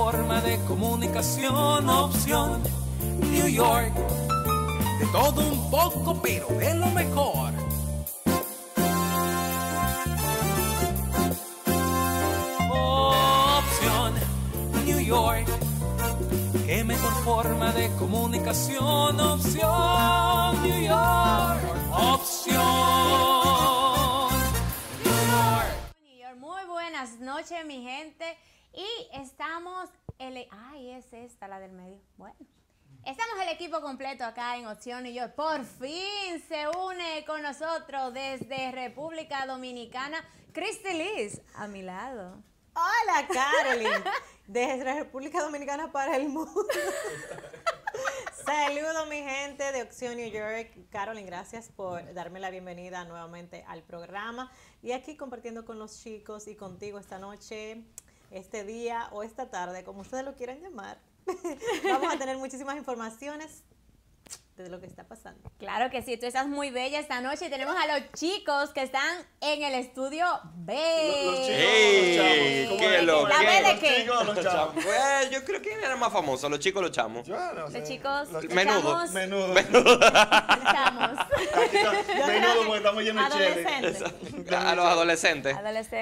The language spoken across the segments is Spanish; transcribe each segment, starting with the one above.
forma de comunicación, opción New York. De todo un poco, pero de lo mejor. Opción New York. Qué mejor forma de comunicación, opción New York. Opción New York. Muy buenas noches, mi gente. Y estamos... Ay, es esta, la del medio. Bueno. Estamos el equipo completo acá en Opción New York. Por fin se une con nosotros desde República Dominicana, Christy Liz, a mi lado. Hola, Carolyn, desde República Dominicana para el mundo. Saludos, mi gente de Opción New York. Carolyn, gracias por darme la bienvenida nuevamente al programa. Y aquí compartiendo con los chicos y contigo esta noche, este día o esta tarde, como ustedes lo quieran llamar. Vamos a tener muchísimas informaciones de lo que está pasando. Claro que sí, tú estás muy bella esta noche y tenemos a los chicos que están en el estudio B. Los chicos, ¿Qué los chamos. ¿La B de qué? Los chamos. Pues yo creo que era más famoso, los chicos, los chamos. Los chicos, los Menudo. chamos. Menudo. Chamos. Menudo, porque estamos llenos de chile. A los adolescentes.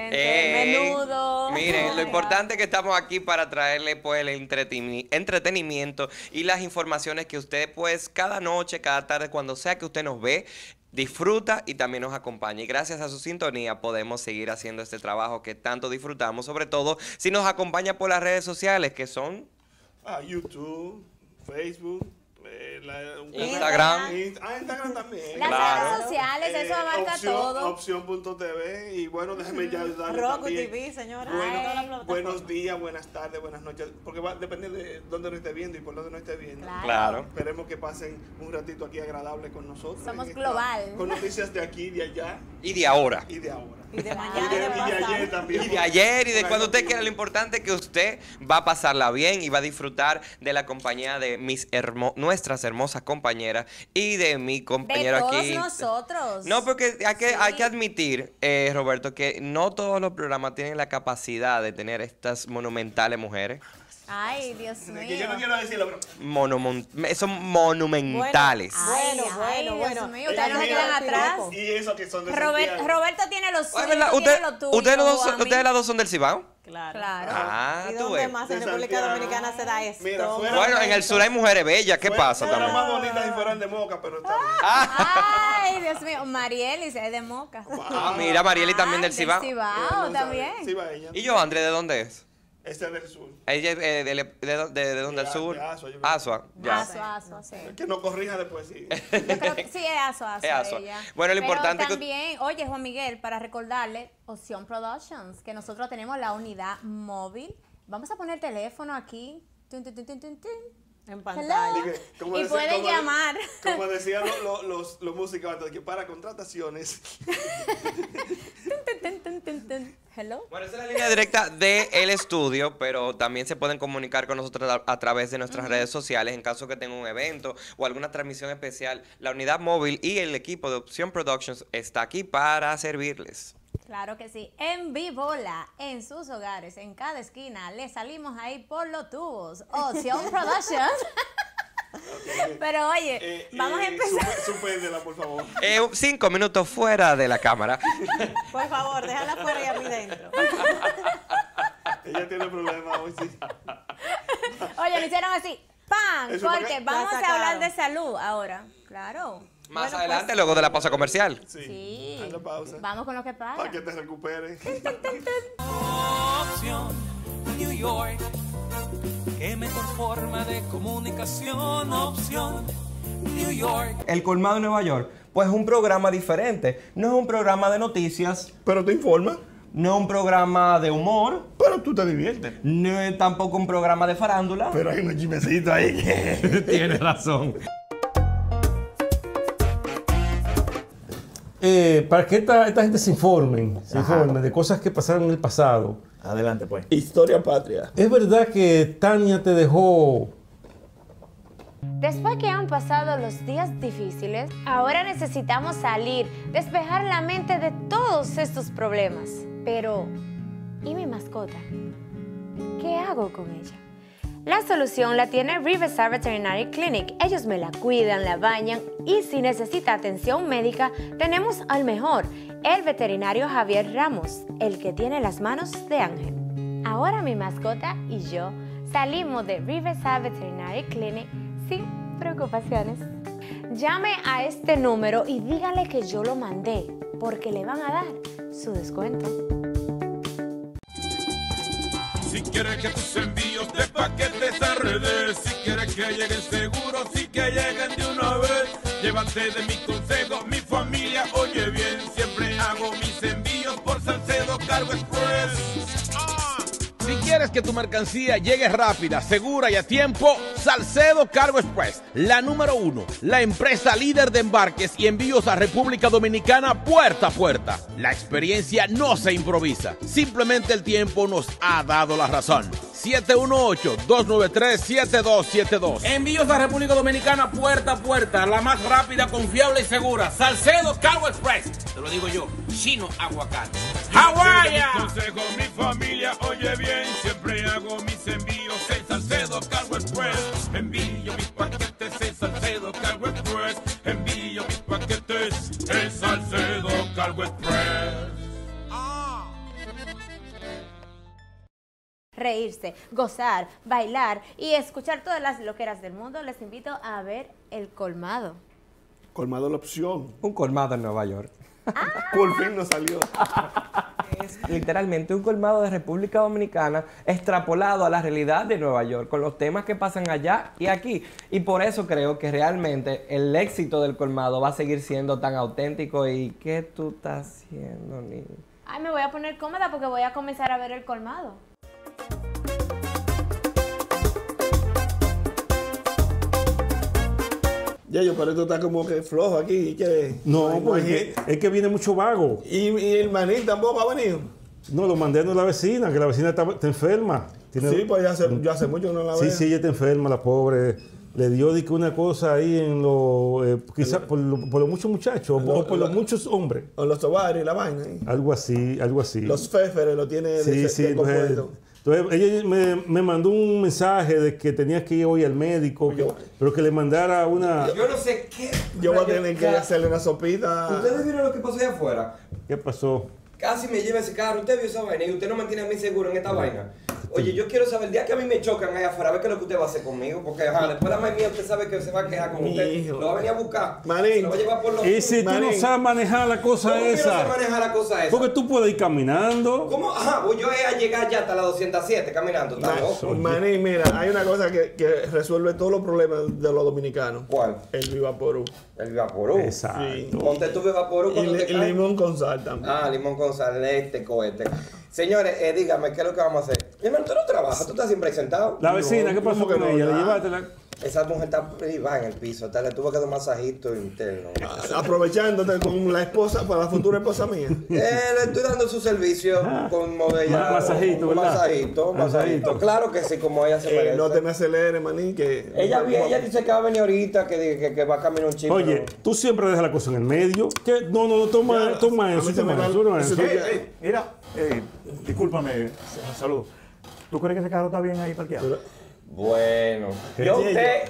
Menudo. Miren, lo importante es que estamos aquí para traerle pues el entretenimiento y las informaciones que usted pues cada noche, cada tarde, cuando sea que usted nos ve, disfruta y también nos acompaña. Y gracias a su sintonía podemos seguir haciendo este trabajo que tanto disfrutamos, sobre todo si nos acompaña por las redes sociales que son... YouTube, Facebook, Instagram. Instagram también. Las redes sociales, eso abarca opción, todo. Opción.tv. Y bueno, déjeme ya darle Roku también. TV, señora. Buenos días, buenas tardes, buenas noches. Porque va a depender de dónde nos esté viendo y por dónde nos esté viendo. Claro. Esperemos que pasen un ratito aquí agradable con nosotros. Somos global. Con noticias de aquí, de allá. Y de ahora. Y de ahora. Y de mañana. Y de ayer también. Y de ayer y de cuando usted quiera. Lo importante es que usted va a pasarla bien y va a disfrutar de la compañía de nuestras hermosas compañeras y de mi compañero de todos aquí. Nosotros. No, porque hay que admitir, Roberto, que no todos los programas tienen la capacidad de tener estas monumentales mujeres. Ay, Dios mío. Que yo no quiero decirlo, pero... Son monumentales. Dios mío, ustedes no se quedan atrás. Y eso que son de Roberto tiene los suyos, ¿Ustedes las dos son del Cibao? Claro. Ah, ¿Y tú dónde ves. más en República Dominicana se da esto? Mira, Bueno, en el sur hay mujeres bellas. ¿Qué pasa Fueran también? más bonitas si fueran de Moca, pero está bien. Ay, Dios mío. Marielis es de Moca. Ah, mira, Marieli también del Cibao. Cibao también. Cibaeña. ¿Y yo, André, de dónde es? Este es del sur. Ella es de dónde, del sur. De Asua, yo creo. Asua, ya. Asua, sí. Que no corrija después, sí. Yo creo que sí es Asua. Es Asua. Ella. Bueno, lo Pero importante es que... también, oye, Juan Miguel, para recordarle, Opción Productions, que nosotros tenemos la unidad móvil. Vamos a poner el teléfono aquí. Tun, tun, tun, tun, tun, tun. En pantalla. Y pueden llamar. Como decían los músicos antes, que para contrataciones. Hello. Bueno, esa es la línea directa del estudio, pero también se pueden comunicar con nosotros a través de nuestras redes sociales en caso que tengan un evento o alguna transmisión especial. La unidad móvil y el equipo de Opción Productions está aquí para servirles. Claro que sí. En Vivola, en sus hogares, en cada esquina, le salimos ahí por los tubos. Opción Productions. Okay. Pero oye, vamos a empezar. Suspéndela, por favor. 5 minutos fuera de la cámara. Por favor, déjala fuera y a mí dentro. Ella tiene problemas hoy, sí. Oye, me hicieron así. ¡Pam! Eso Porque vamos a hablar de salud ahora. Claro. Más adelante, luego de la pausa comercial. Sí. La pausa. Vamos con lo que pasa. Para que te recuperes. Opción New York. Qué mejor forma de comunicación, opción New York. El colmado de Nueva York, pues es un programa diferente. No es un programa de noticias. Pero te informa. No es un programa de humor. Pero tú te diviertes. No es tampoco un programa de farándula. Pero hay unos chismecitos ahí que... Tienes razón. Para que esta gente se informe de cosas que pasaron en el pasado. Adelante, pues. Historia patria. ¿Es verdad que Tania te dejó? Después que han pasado los días difíciles, ahora necesitamos salir, despejar la mente de todos estos problemas. Pero, ¿y mi mascota? ¿Qué hago con ella? La solución la tiene Riverside Veterinary Clinic. Ellos me la cuidan, la bañan y si necesita atención médica, tenemos al mejor, el veterinario Javier Ramos, el que tiene las manos de ángel. Ahora mi mascota y yo salimos de Riverside Veterinary Clinic sin preocupaciones. Llame a este número y dígale que yo lo mandé, porque le van a dar su descuento. Si quieres que tus envíos de paquetes a redes, si quieres que lleguen seguros, si que lleguen de una vez, llévate de mi consejo, mi familia oye bien, siempre hago mis envíos por Salcedo Cargo Express. Si quieres que tu mercancía llegue rápida, segura y a tiempo, Salcedo Cargo Express, la número 1, la empresa líder de embarques y envíos a República Dominicana puerta a puerta. La experiencia no se improvisa, simplemente el tiempo nos ha dado la razón. 718-293-7272. Envíos a República Dominicana puerta a puerta, la más rápida, confiable y segura. Salcedo Cargo Express. Te lo digo yo, Chino Aguacate. ¡Hawái! Consejo, mi familia oye bien, siempre hago mis envíos en Salcedo Cargo Express. Envío mis paquetes en Salcedo Cargo Express. Envío mis paquetes en Salcedo Cargo Express. Reírse, gozar, bailar y escuchar todas las loqueras del mundo, les invito a ver El Colmado. Colmado la opción. Un colmado en Nueva York. Por fin nos salió. Es literalmente un colmado de República Dominicana extrapolado a la realidad de Nueva York, con los temas que pasan allá y aquí. Y por eso creo que realmente el éxito del colmado va a seguir siendo tan auténtico. ¿Y qué tú estás haciendo, niña? Ay, me voy a poner cómoda porque voy a comenzar a ver El Colmado. Ya, yo, pero esto está como que flojo aquí. Que No, porque es que viene mucho vago. ¿Y el manín tampoco ha venido? No, lo mandé a la vecina, que la vecina está enferma. Sí, pues ya hace mucho que no la veo. Sí, ella está enferma, la pobre. Le dio una cosa ahí en lo... quizás por los muchos muchachos, o por los muchos hombres. O los ovarios y la vaina. ¿Eh? Algo así, algo así. Los féferes lo tiene entonces ella me mandó un mensaje de que tenía que ir hoy al médico, pero que le mandara una... Yo no sé qué... Yo voy a tener que hacerle una sopita. ¿Ustedes vieron lo que pasó allá afuera? ¿Qué pasó? Casi me lleva ese carro. ¿Usted vio esa vaina? Y usted no me tiene a mí seguro en esta vaina. Oye, yo quiero saber, el día que a mí me chocan allá afuera, a ver qué es lo que usted va a hacer conmigo. Porque después de la madre mía, usted sabe que se va a quejar con usted. Lo va a venir a buscar. Marín. Lo va a llevar por los... Y si tú no sabes manejar la cosa esa. ¿Cómo no sé manejar la cosa esa? Porque tú puedes ir caminando. ¿Cómo? Ajá, voy yo a llegar ya hasta la 207 caminando. ¿Está loco? Manín, mira, hay una cosa que resuelve todos los problemas de los dominicanos. ¿Cuál? El Vivaporú. El Vivaporú. Exacto. Sí. Ponte tu Vivaporú cuando te Y cae. limón con sal también. Ah, limón con sal, cohete. Señores, dígame, ¿qué es lo que vamos a hacer? Mi hermano, ¿tú no trabajas? ¿Tú estás siempre sentado? La vecina, ¿qué pasó con ella? ¿Le llevaste la...? Esa mujer está privada en el piso, le tuvo que dar un masajito interno. Aprovechándote con la esposa, para la futura esposa mía. Le estoy dando su servicio con modella. Masajito, ¿verdad? Masajito. Claro que sí, como ella se merece. No te me aceleres, maní, que... Ella dice que va a venir ahorita, que va a caminar un chico. Oye, tú siempre dejas la cosa en el medio. ¿Qué? No, toma eso. Mira, discúlpame, salud. ¿Tú crees que ese carro está bien ahí parqueado? Bueno, yo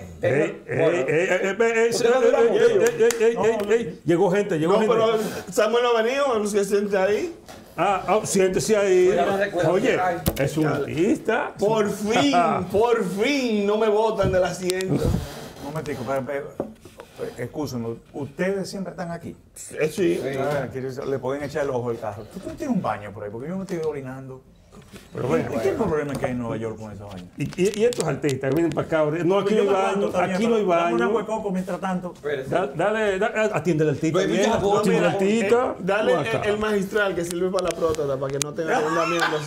Llegó gente. No, pero Samuel no ha venido, no se siente ahí. Siéntese ahí. Oye, es un artista. Por fin, no me botan del asiento. Un momentico, excúsenme, ¿ustedes siempre están aquí? Sí. Le pueden echar el ojo al carro. ¿Tú tienes un baño por ahí? Porque yo me estoy orinando. Pero bueno, ¿qué problema que hay en Nueva York con esa vaina? Y estos artistas vienen para acá. No, aquí no hay baño. Aquí no hay baño. Una huecoco mientras tanto. Dale, atiéndele al tito. Atiéndele al tito. Dale el magistral que sirve para la próstata, para que no tenga hundamientos.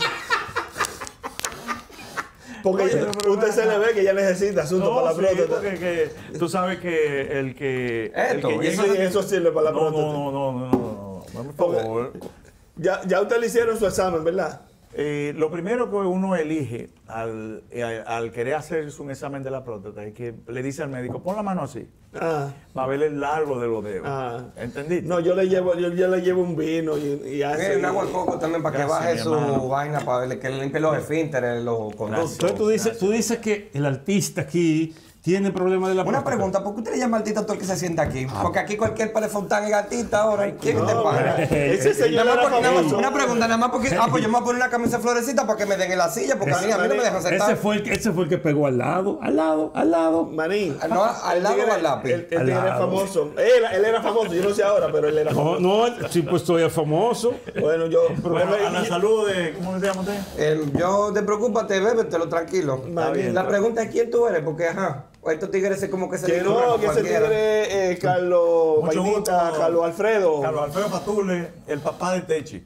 Porque usted se le ve que ya necesita asunto para la próstata. Porque tú sabes que el que eso sirve para la próstata. No, por favor. Ya usted le hicieron su examen, ¿verdad? Lo primero que uno elige al querer hacerse un examen de la próstata es que le dice al médico, pon la mano así, para ver el largo de los dedos. ¿Entendiste? No, yo le llevo un vino y hace... Un agua de coco también para que baje su vaina, para que le limpie los esfínteres, los conductos. Entonces tú dices que el artista aquí tiene problemas de la Una pregunta, ¿por qué usted le llama artista a todo el que se sienta aquí? Porque aquí cualquier Palefontán es artista ahora. ¿Quién te paga? Ese señor era famoso. Una pregunta, nada más porque... pues yo me voy a poner una camisa florecita para que me den en la silla, porque a mí no me dejan sentar. Ese fue el que pegó al lado. Manín. No, al lado o al lápiz. Él era famoso. Él era famoso, yo no sé ahora, pero él era famoso. No, sí, pues todavía famoso. Bueno, yo... a la salud de... ¿Cómo se llama usted? Yo, te preocupate, bébetelo tranquilo. La pregunta es quién tú eres, porque ajá... O estos tigres como que se que no, que ese tigre Carlos Vainita, Carlos Alfredo. Carlos Alfredo Patule, el papá de Techi.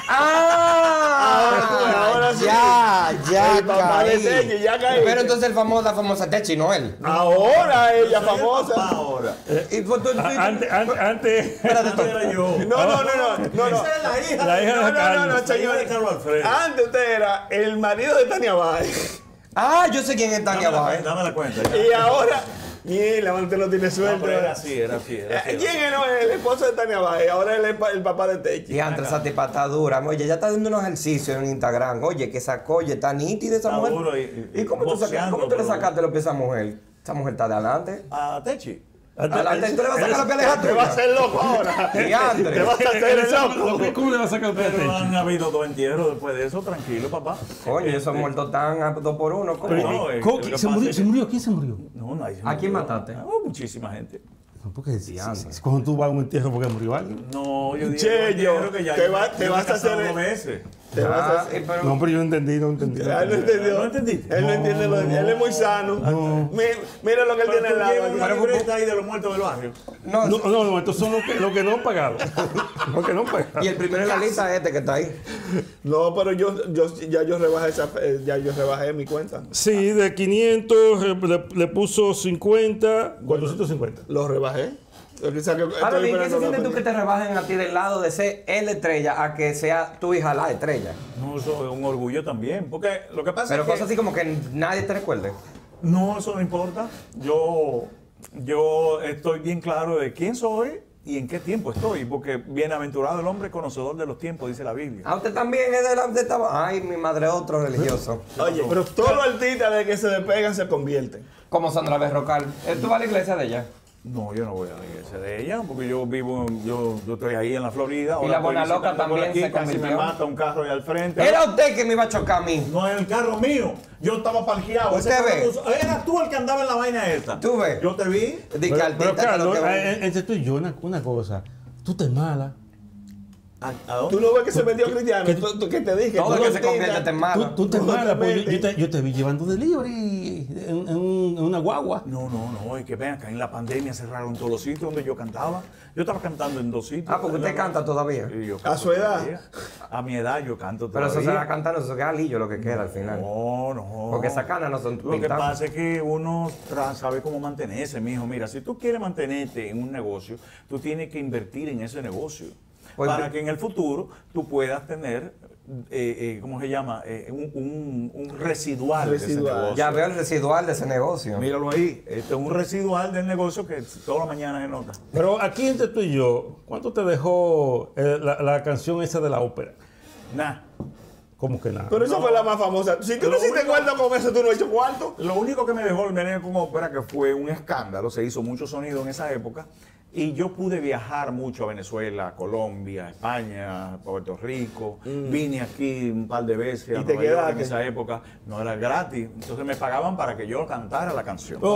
Ahora sí. Ya el papá de Techi, ya caí. Pero entonces la famosa Techi, no él. Ahora ella famosa. Ahora. Antes. Espérate, era yo. No. Esa es la hija. La hija de Carlos. No, señor. Carlos Alfredo. Antes usted era el marido de Tania Báez. Yo sé quién es Tania Báez. Dame la cuenta. Y ahora, mira, usted no tiene suerte. Era así. ¿Quién es el esposo de Tania Báez? Ahora él es el papá de Techi. Y antes esa tipa está dura. Oye, ella está dando unos ejercicios en Instagram. Oye, que sacó, oye, está nítida esa mujer. ¿Y cómo tú le sacaste los pies a esa mujer? Esa mujer está de adelante. A Techi. Adelante, tú le vas a sacar los pies a Te vas a hacer loco ahora. Te vas a hacer el loco. ¿Cómo le vas a sacar el Pero han habido 2 entierros después de eso, tranquilo, papá. Oye, esos muertos están a 2 por 1. ¿Se murió? ¿Quién se murió? No, nadie se murió. ¿A quién mataste? Muchísima gente. Porque cuando tú vas a un entierro porque murió alguien. No, yo digo que ya te vas a hacer 2 veces. No, pero yo no entendí. Él no entendió. ¿No entendiste? Él no entiende él es muy sano. Mira lo que él tiene al lado. Una libreta ahí de los muertos del barrio. No, estos son los que no han pagado. Los que no han pagado. Y el primero en la lista es que está ahí. No, pero yo rebajé mi cuenta. Sí, de 500 le puso 50, 450. Lo rebajé. Ahora bien, ¿qué se siente tú que te rebajen a ti del lado de ser el estrella a que sea tu hija la estrella? No, eso es un orgullo también. Porque lo que pasa pero es que... cosas así como que nadie te recuerde. No, eso no importa. Yo estoy bien claro de quién soy y en qué tiempo estoy. Porque bienaventurado el hombre conocedor de los tiempos, dice la Biblia. Usted también es de esta... Ay, mi madre, otro religioso. Oye, pero todos los artistas de que se despegan se convierten. Como Sandra Berrocal. ¿Tú vas a la iglesia de ella? No, yo no voy a la iglesia de ella, porque yo estoy ahí en la Florida. Y la Buena Loca también aquí, se casi me mata un carro ahí al frente. Era usted que me iba a chocar a mí. No, es el carro mío. Yo estaba parqueado. ¿Usted ve? Eras tú el que andaba en la vaina esta. ¿Tú ves? Yo te vi. Pero Carlos, entre tú y yo, una cosa. Tú te mala. ¿Tú no ves que se metió Cristiano? ¿Qué te dije? Todo que se convierte en malo. Tú te mala, porque yo te vi llevando delivery en una guagua. No, es que ven acá, en la pandemia cerraron todos los sitios donde yo cantaba. Yo estaba cantando en 2 sitios. Porque usted canta todavía. ¿A su edad? A mi edad yo canto todavía. Pero eso se va cantando, eso queda lillo lo que queda al final. No. Porque esas canas no son pintadas. Lo que pasa es que uno sabe cómo mantenerse, mijo. Mira, si tú quieres mantenerte en un negocio, tú tienes que invertir en ese negocio. Para que en el futuro tú puedas tener, ¿cómo se llama? Un residual de ese negocio. Ya veo el residual de ese negocio. Míralo ahí. Este es un residual del negocio que toda la mañana se nota. Pero aquí entre tú y yo, ¿cuánto te dejó la canción esa de la ópera? Nada. ¿Cómo que nada? Pero esa fue la más famosa. Si tú no hiciste cuarto con eso, tú no has hecho cuarto. Lo único que me dejó el meneo con ópera, que fue un escándalo, se hizo mucho sonido en esa época. Y yo pude viajar mucho a Venezuela, Colombia, España, Puerto Rico. Vine aquí un par de veces a Nueva York en esa época. No era gratis. Entonces me pagaban para que yo cantara la canción. ¿O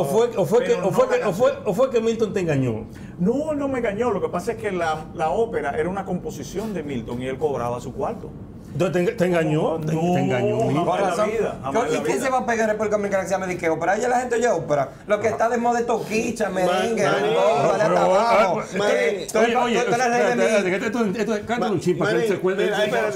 fue que Milton te engañó? No, no me engañó. Lo que pasa es que la ópera era una composición de Milton y él cobraba su cuarto. ¿Te engañó? No, te engañó. Por razón. ¿Y quién se va a pegar en República Dominicana que se llama Dique Ópera? Allá la gente oye ópera. Lo que está de moda es toquicha, merengue, dale hasta abajo. Cántale un chip para que él se acuerde.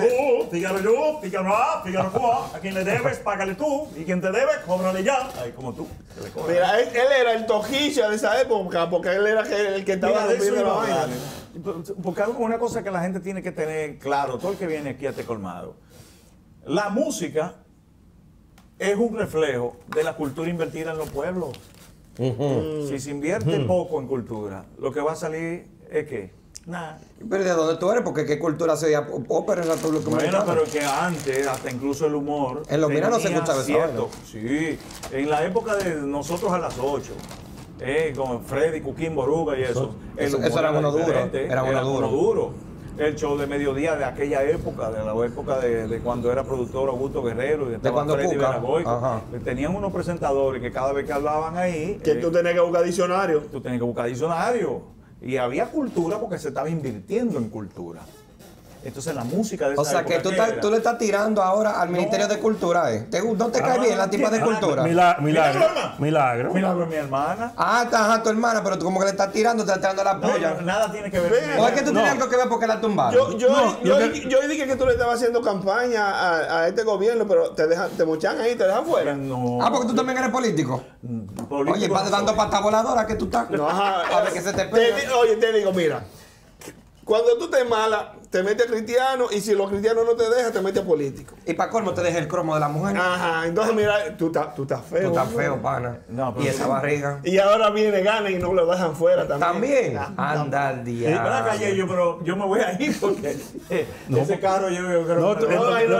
Fígaro, a quien le debes, págale tú. Y quien te debe, cóbrale ya. Ahí como tú. Mira, él era el toquicha de esa época, porque él era el que estaba rompiendo la vaina. Porque una cosa que la gente tiene que tener claro, todo el que viene aquí a este colmado, La música es un reflejo de la cultura invertida en los pueblos. Si se invierte poco en cultura, lo que va a salir es que nada. Pero ¿de dónde tú eres? Porque ¿qué cultura se oía ópera en la República Dominicana? Bueno, pero que antes, hasta incluso el humor. En los minas no se tenía escuchaba esa vaina. Sí, en la época de nosotros a las 8, con Freddy, Cuquín, Boruga y eso. Eso humor era uno duro. diferente, Era uno duro. El show de mediodía de aquella época, de la época de cuando era productor Augusto Guerrero y de cuando Freddy Cuca. Belagoico. Tenían unos presentadores que cada vez que hablaban ahí. Que tú tenías que buscar diccionario. Tú tenías que buscar diccionario. Y había cultura porque se estaba invirtiendo en cultura. Entonces la música de esa O sea que época tú le estás tirando ahora al Ministerio de Cultura, ¿eh? ¿No te cae bien la tipa de cultura? Milagro. Milagro es mi hermana. Ajá, tu hermana, pero tú como que le estás tirando, te estás tirando la polla. No, nada tiene que ver. ¿O es que tú tienes algo que ver porque la tumbaron? Yo dije que tú le estabas haciendo campaña a este gobierno, pero te mochan ahí, te dejan fuera. No. Ah, porque tú también eres político. Oye, vas dando pata voladora que tú estás. No, ajá. A ver que se te pega. Oye, te digo, mira, cuando tú te mala, te metes a cristiano y si los cristianos no te dejan, te metes a político. Y para colmo te deja el cromo de la mujer. Ajá, entonces mira, tú estás feo. Tú estás feo, pana. No, pero y esa barriga. Y ahora viene gana y no lo dejan fuera también. ¿También? Anda al Sí, diablo. para la calle pero yo me voy a ir porque ese carro yo creo No, que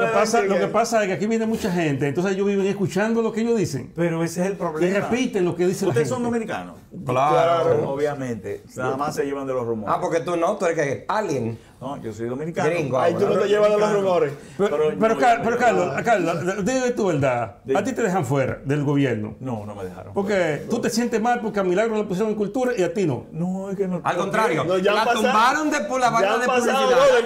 lo que pasa es que aquí viene mucha gente, entonces ellos viven escuchando lo que ellos dicen. Pero ese es el Y problema. repiten lo que dice la ¿Ustedes gente. son dominicanos? Claro. Obviamente. Nada más se llevan de los rumores. Ah, porque tú no, tú eres que alien. No, yo soy dominicano. Gringo. Ahí tú no te llevas de los rumores. Pero Carlos, dime tu verdad. A ti te dejan fuera del gobierno. No, no me dejaron. Porque tú te sientes mal porque a Milagro le pusieron en cultura y a ti no. No, es que no. Al contrario, No, ya la han pasado- tumbaron por la ya vaina han de pasado publicidad. dos de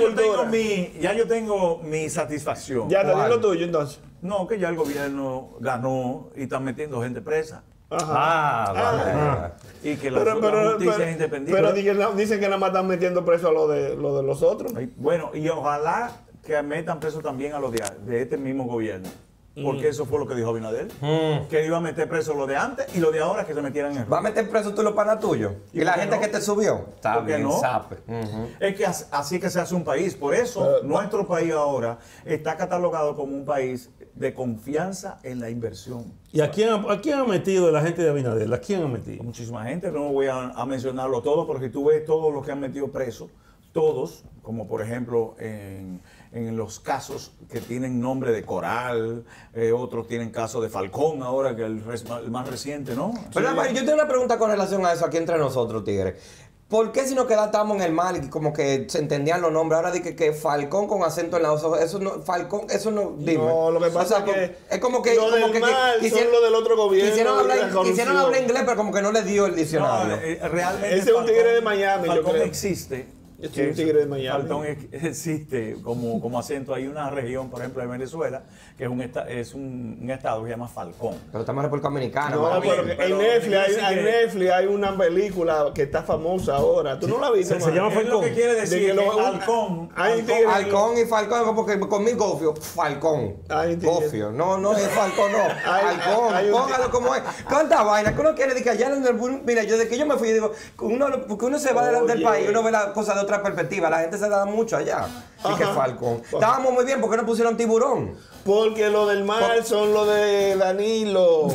Ya cultura. yo tengo mi satisfacción. Ya te ¿Cuál? di lo tuyo entonces. No, que ya el gobierno ganó y están metiendo gente presa. Ah, vale. Y que la justicia es independiente. Pero dicen que nada más están metiendo preso a lo de los otros. Bueno, y ojalá que metan preso también a los de este mismo gobierno. Porque eso fue lo que dijo Abinader. Que iba a meter preso lo de antes y lo de ahora que se metieran en ¿Va a meter preso tú los panas tuyos? ¿Y la por qué gente no? que te subió? Está ¿Por qué bien, no? sape. Es que así que se hace un país. Por eso nuestro país ahora está catalogado como un país de confianza en la inversión. ¿Y a quién ha metido la gente de Abinader? ¿A quién ha metido? Muchísima gente, no voy a mencionarlo todo, pero si tú ves todos los que han metido presos, todos, como por ejemplo en los casos que tienen nombre de Coral, otros tienen caso de Falcón ahora, que es el más reciente, ¿no? Pero Sí. yo tengo una pregunta con relación a eso aquí entre nosotros, tigres. ¿Por qué si nos quedamos en el mal y como que se entendían los nombres? Ahora dije que Falcón con acento en la O, eso no, Falcón, eso no, dime. No, lo que pasa es que es como que lo del mal son lo del otro gobierno. Quisieron y la hablar corrupción. inglés, pero como que no le dio el diccionario. Realmente Ese es un tigre de Miami, yo Falcón creo. existe. Yo soy un tigre de Miami. Falcón existe como acento. Hay una región, por ejemplo, de Venezuela, que es un estado que se llama Falcón. Pero estamos en República Dominicana. No, mano. pero en Netflix hay una película que está famosa ahora. ¿Tú no la viste? Se llama Es lo Falcón. que quiere decir De que que lo- Falcón. Hay un tigre- Halcón y Falcón, como que conmigo Gofio, Falcón. Ay, entiendo. Gofio. No es Falcón, no. Halcón, hay un- póngalo como es. ¿Cuánta vaina? Que uno quiere decir que allá en el. Mira, yo de que yo me fui, yo digo, porque uno se va del Oye. país, uno ve las cosas de otra perspectiva. La gente se da mucho allá. Y que Ajá. Falcón. Estábamos muy bien, ¿por qué no pusieron tiburón? Porque lo del mal son lo de Danilo.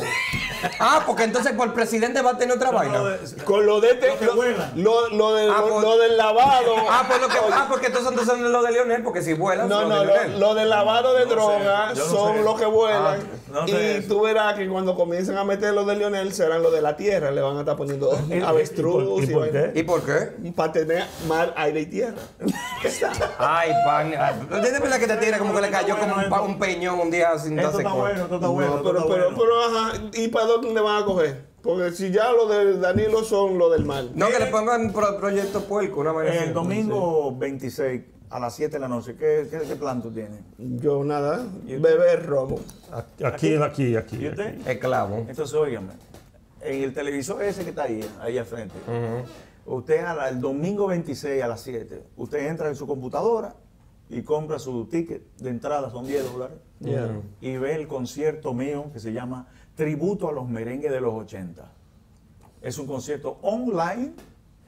Ah, porque entonces por presidente va a tener otra vaina. Con lo de Lo que vuelan. lo del lavado. Porque entonces son los de Leonel, porque si vuelan No, son no, los de Leonel. lo del lavado de No sé, drogas yo no son sé. los que vuelan. no sé Y eso. tú verás que cuando comiencen a meter los de Lionel serán los de la tierra. Le van a estar poniendo avestruz ¿Y por qué? ¿Y por qué? para tener mar, aire y tierra. Ay, pan. ¿Usted de verdad que te tira como que le cayó como un peñón un día sin Esto darse está cuenta? bueno, esto está bueno. No, esto está pero, bueno. ajá, ¿y para dónde van a coger? Porque si ya los de Danilo son los del mal. No, que le pongan proyecto puerco, una vaina así. El domingo 26 a las 7 de la noche, ¿qué plan tú tienes? Yo nada, beber romo. Aquí. ¿Y usted? Esclavo. Entonces, óigame, en el televisor ese que está ahí al frente, usted el domingo 26 a las 7, usted entra en su computadora y compra su ticket de entrada, son $10, y ve el concierto mío que se llama Tributo a los Merengues de los 80. Es un concierto online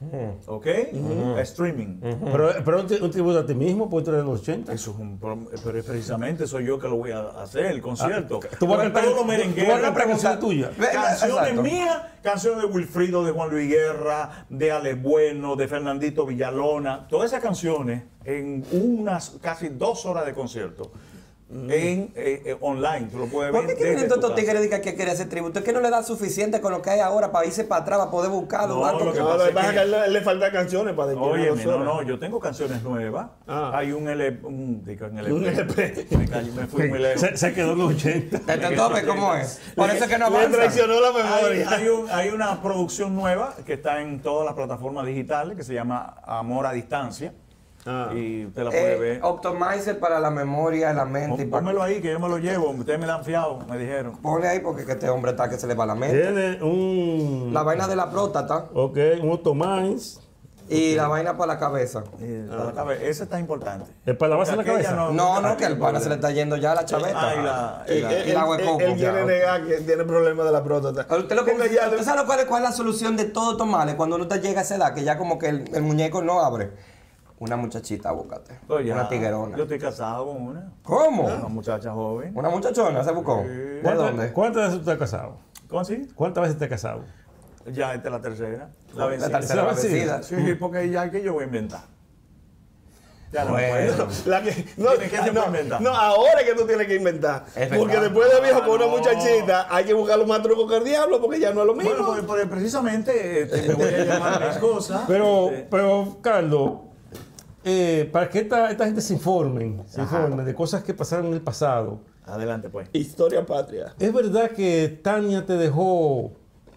¿Ok? Streaming. Pero un tributo a ti mismo, pues tú eres de los 80. Eso es pero precisamente soy yo que lo voy a hacer, el concierto. Tú vas a Con cantar todos los merengueros, tú vas a cantar canciones tuyas. canciones Exacto. mías, canciones de Wilfrido, de Juan Luis Guerra, de Ale Bueno, de Fernandito Villalona, todas esas canciones en unas casi 2 horas de concierto. En online, tú lo puedes ver. ¿Por qué quieren desde tu estos tigres digan que quiere hacer tributo? Es que no le da suficiente con lo que hay ahora para irse para atrás, para poder buscarlo. No, algo lo que No, lo que pasa es que a él le faltan canciones para después. Oye, no, yo tengo canciones nuevas. Hay un LP. Un LP. Me fui muy lejos. Se quedó en los 80. ¿Te tope cómo es? Por eso es que no Le avanza. traicionó la memoria. Hay una producción nueva que está en todas las plataformas digitales que se llama Amor a Distancia. Y usted la puede ver. Optimizer para la memoria, la mente. Pónmelo ahí, que yo me lo llevo. Ustedes me dan fiado, me dijeron. Ponle ahí porque que este hombre está que se le va la mente. Tiene un... La vaina de la próstata Ok, un Optimize. y la vaina para la cabeza. Para la cabeza. Ese está importante. ¿Es para la base de la Aquella cabeza? No, que el pana se le está yendo ya a la chaveta. y Y la huecoco. Él quiere negar que tiene problemas de la próstata. ¿Usted sabe cuál es la solución de todos estos males? Cuando uno te llega a esa edad, que ya como que el muñeco no abre. Una muchachita, búscate. Oye, una tiguerona. Yo estoy casado con una. ¿Cómo? Una muchacha joven. ¿Una muchachona se buscó? ¿De dónde? ¿Cuántas veces usted ha casado? ¿Cómo así? ¿Cuántas veces te has casado? Ya esta es la tercera. La tercera ¿La vencida. Sí, porque ya que yo voy a inventar. Ya no Bueno. puedo. La que, no, ¿Qué se puede inventar? no, ahora es que tú tienes que inventar. Es Porque verdad. después de viejo con una no. muchachita hay que buscar los más trucos que el diablo porque ya no es lo mismo. Bueno, porque precisamente me voy a llamar mis cosas. Pero Carlos, para que esta gente se informe de cosas que pasaron en el pasado. Adelante, pues. Historia patria. ¿Es verdad que Tania te dejó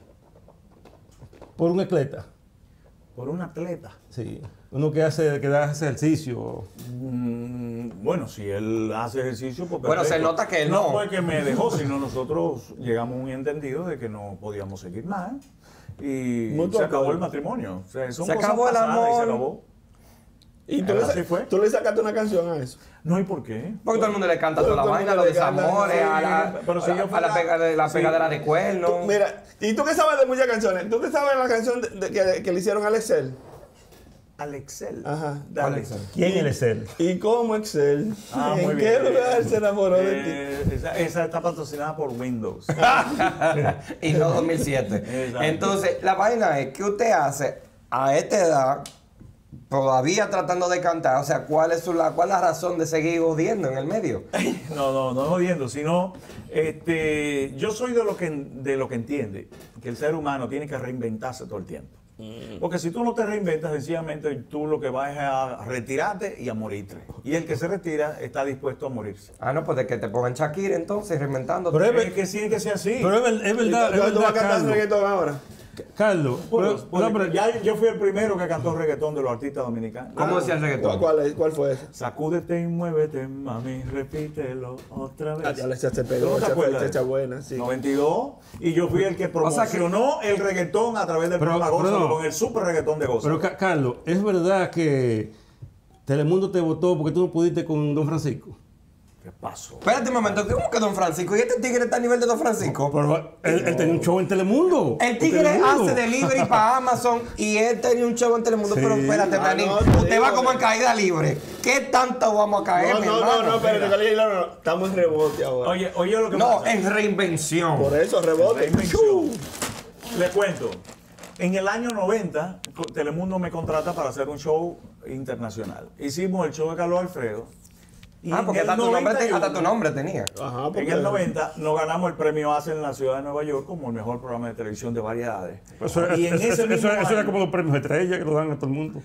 por un atleta? Por un atleta. Sí. Uno que hace ejercicio. Bueno, si él hace ejercicio, pues Bueno, se perfecto. nota que él no no. fue que me dejó, sino nosotros llegamos a un entendido de que no podíamos seguir más. Y Mutuo se acabó acuerdo. el matrimonio. O sea, son Se cosas acabó el pasadas y amor. se acabó. Y Así fue. tú le sacaste una canción a eso. No, ¿y por qué? Porque todo el mundo le canta Todo toda la el vaina, mundo los le canta, desamores, sí, pero si yo a fuera- la sí. pegadera de cuernos. Mira, ¿y tú qué sabes de muchas canciones? ¿Tú qué sabes de la canción que le hicieron al Excel? Al Excel. Ajá. Dale. ¿Quién es él? ¿Y cómo Excel? Ah, muy ¿En bien. qué lugar se enamoró de ti? Esa está patrocinada por Windows. Y no 2007. Exacto. Entonces, la vaina es que usted hace a esta edad, todavía tratando de cantar. O sea, ¿cuál es la razón de seguir odiando en el medio? No jodiendo, sino yo soy de lo que entiende que el ser humano tiene que reinventarse todo el tiempo. Porque si tú no te reinventas, sencillamente tú lo que vas es a retirarte y a morirte. Y el que se retira está dispuesto a morirse. Ah, no, pues de que te pongan Shakira entonces, reinventando. Pero Es que sí, que sea así. Pero es verdad, ¿Y tú vas a cantar Carlos. reggaetón ahora? Carlos, Ya yo fui el primero que cantó reggaetón de los artistas dominicanos. ¿Cómo decía el reggaetón? ¿Cuál fue ese? Sacúdete y muévete, mami, repítelo otra vez. Ah, ya le echaste ¿Tú pegó, no te esa acuerdas de fecha eso? buena, sí. 92, y yo fui el que promocionó el reggaetón a través del programa Gózalo con el super reggaetón de Gózalo. Pero Carlos, ¿es verdad que Telemundo te votó porque tú no pudiste con Don Francisco? ¿Qué pasó? Espérate un momento, ¿cómo que Don Francisco? ¿Y este tigre está a nivel de Don Francisco? Pero él tenía un show en Telemundo. El tigre Telemundo. hace delivery para Amazon y él tenía un show en Telemundo. Sí. Pero espérate, Dani, no, te usted digo va como que- en caída libre. ¿Qué tanto vamos a caer, No, mi no, hermano? no, espérate, Cali, no. Estamos en rebote ahora. Oye, lo que No, pasa. en reinvención. Por eso, rebote. Reinvención. Le cuento. En el año 90, Telemundo me contrata para hacer un show internacional. Hicimos el show de Carlos Alfredo. Y Ah, porque en el hasta tu nombre tenía. Ajá, En porque el 90 nos ganamos el premio ACE en la ciudad de Nueva York como el mejor programa de televisión de variedades. Y en ese mismo Eso era año- como los premios estrella que lo dan a todo el mundo.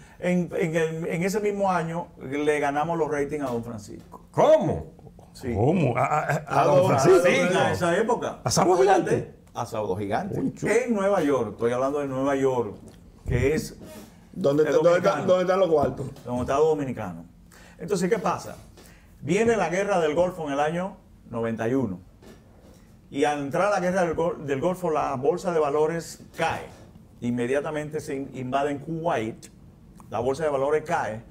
en ese mismo año le ganamos los ratings a Don Francisco. ¿Cómo? Sí. ¿Cómo? A Don Don Francisco. En esa época. ¿A Sábado Gigante? A Sábado Gigante. Uy, chulo. En Nueva York. Estoy hablando de Nueva York, que es ¿Dónde es dominicano. están los cuartos? un estado dominicano. Entonces, ¿qué pasa? Viene la guerra del Golfo en el año 91. Y al entrar a la guerra del Golfo, la bolsa de valores cae. Inmediatamente se invaden Kuwait. La bolsa de valores cae.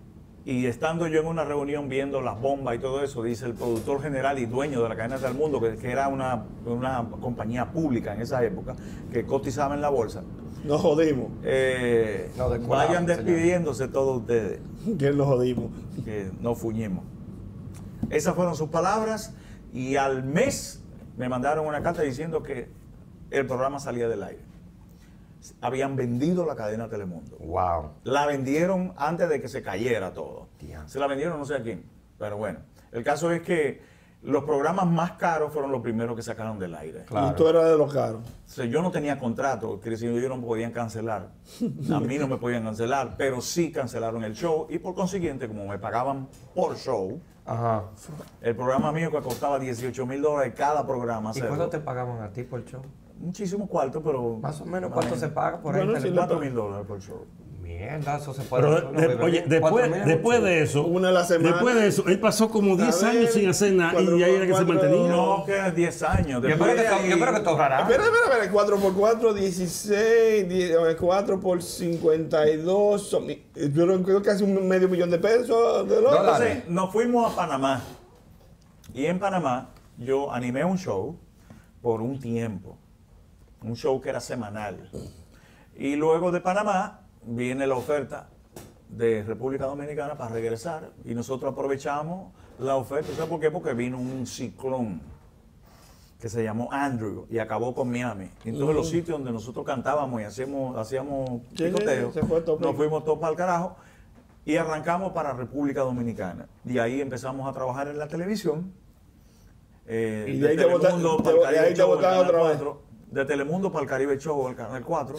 Y estando yo en una reunión viendo las bombas y todo eso, dice el productor general y dueño de la cadena del mundo, que era una compañía pública en esa época, que cotizaba en la bolsa, Nos jodimos. Vayan despidiéndose todos ustedes. Que nos jodimos. Que nos fuñimos. Esas fueron sus palabras y al mes me mandaron una carta diciendo que el programa salía del aire. Habían vendido la cadena Telemundo. Wow. La vendieron antes de que se cayera todo. Se la vendieron no sé a quién. Pero bueno, el caso es que los programas más caros fueron los primeros que sacaron del aire. Claro. Y tú eras de los caros. O sea, yo no tenía contrato, quiere decir, ellos no me podían cancelar. A mí no me podían cancelar, pero sí cancelaron el show y por consiguiente, como me pagaban por show, el programa mío que costaba $18,000 cada programa. ¿Y cuánto te pagaban a ti por show? Muchísimos cuartos, pero... Más o menos, ¿cuánto se paga por ahí? $4,000 por show. Mierda, eso se puede... Pero, oye, después de eso, una a la semana. Después de eso, él pasó como 10 años sin hacer nada y ahí era que se mantenía. No, que 10 años. Yo espero que te ahorrarás. Espera, 4x4, 16, 4 por 52, yo creo que casi $500,000 de pesos. Entonces, nos fuimos a Panamá. Y en Panamá, yo animé un show por un tiempo. Un show que era semanal. Y luego de Panamá viene la oferta de República Dominicana para regresar y nosotros aprovechamos la oferta. ¿Sabes por qué? Porque vino un ciclón que se llamó Andrew y acabó con Miami. Entonces los sitios donde nosotros cantábamos y hacíamos picoteo, nos fuimos todos para el carajo y arrancamos para República Dominicana. Y ahí empezamos a trabajar en la televisión. Y de ahí te botaron otra vez. De Telemundo para el Caribe Show, el Canal 4.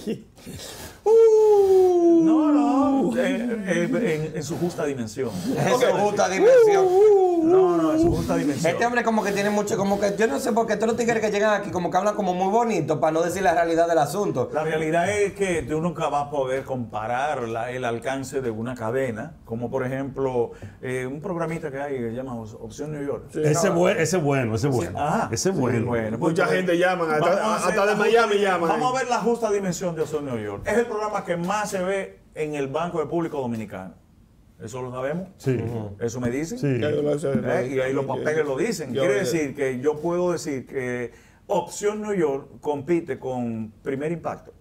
En su justa dimensión. En su justa dimensión. No, en su justa dimensión. Este hombre como que tiene mucho, como que yo no sé por qué todos los tigres que llegan aquí como que hablan como muy bonito para no decir la realidad del asunto. La realidad es que tú nunca vas a poder comparar el alcance de una cadena, como por ejemplo un programita que hay que se llama Opción New York. Sí, ese es bueno. Sí, ese es bueno. Pues, mucha gente llama, hasta de Miami llaman. Vamos a ver la justa dimensión de Opción New York. Es el programa que más se ve en el Banco de Público Dominicano. ¿Eso lo sabemos? Sí. ¿Eso me dicen? Sí. Y ahí los papeles lo dicen. Quiere decir que yo puedo decir que Opción New York compite con Primer Impacto.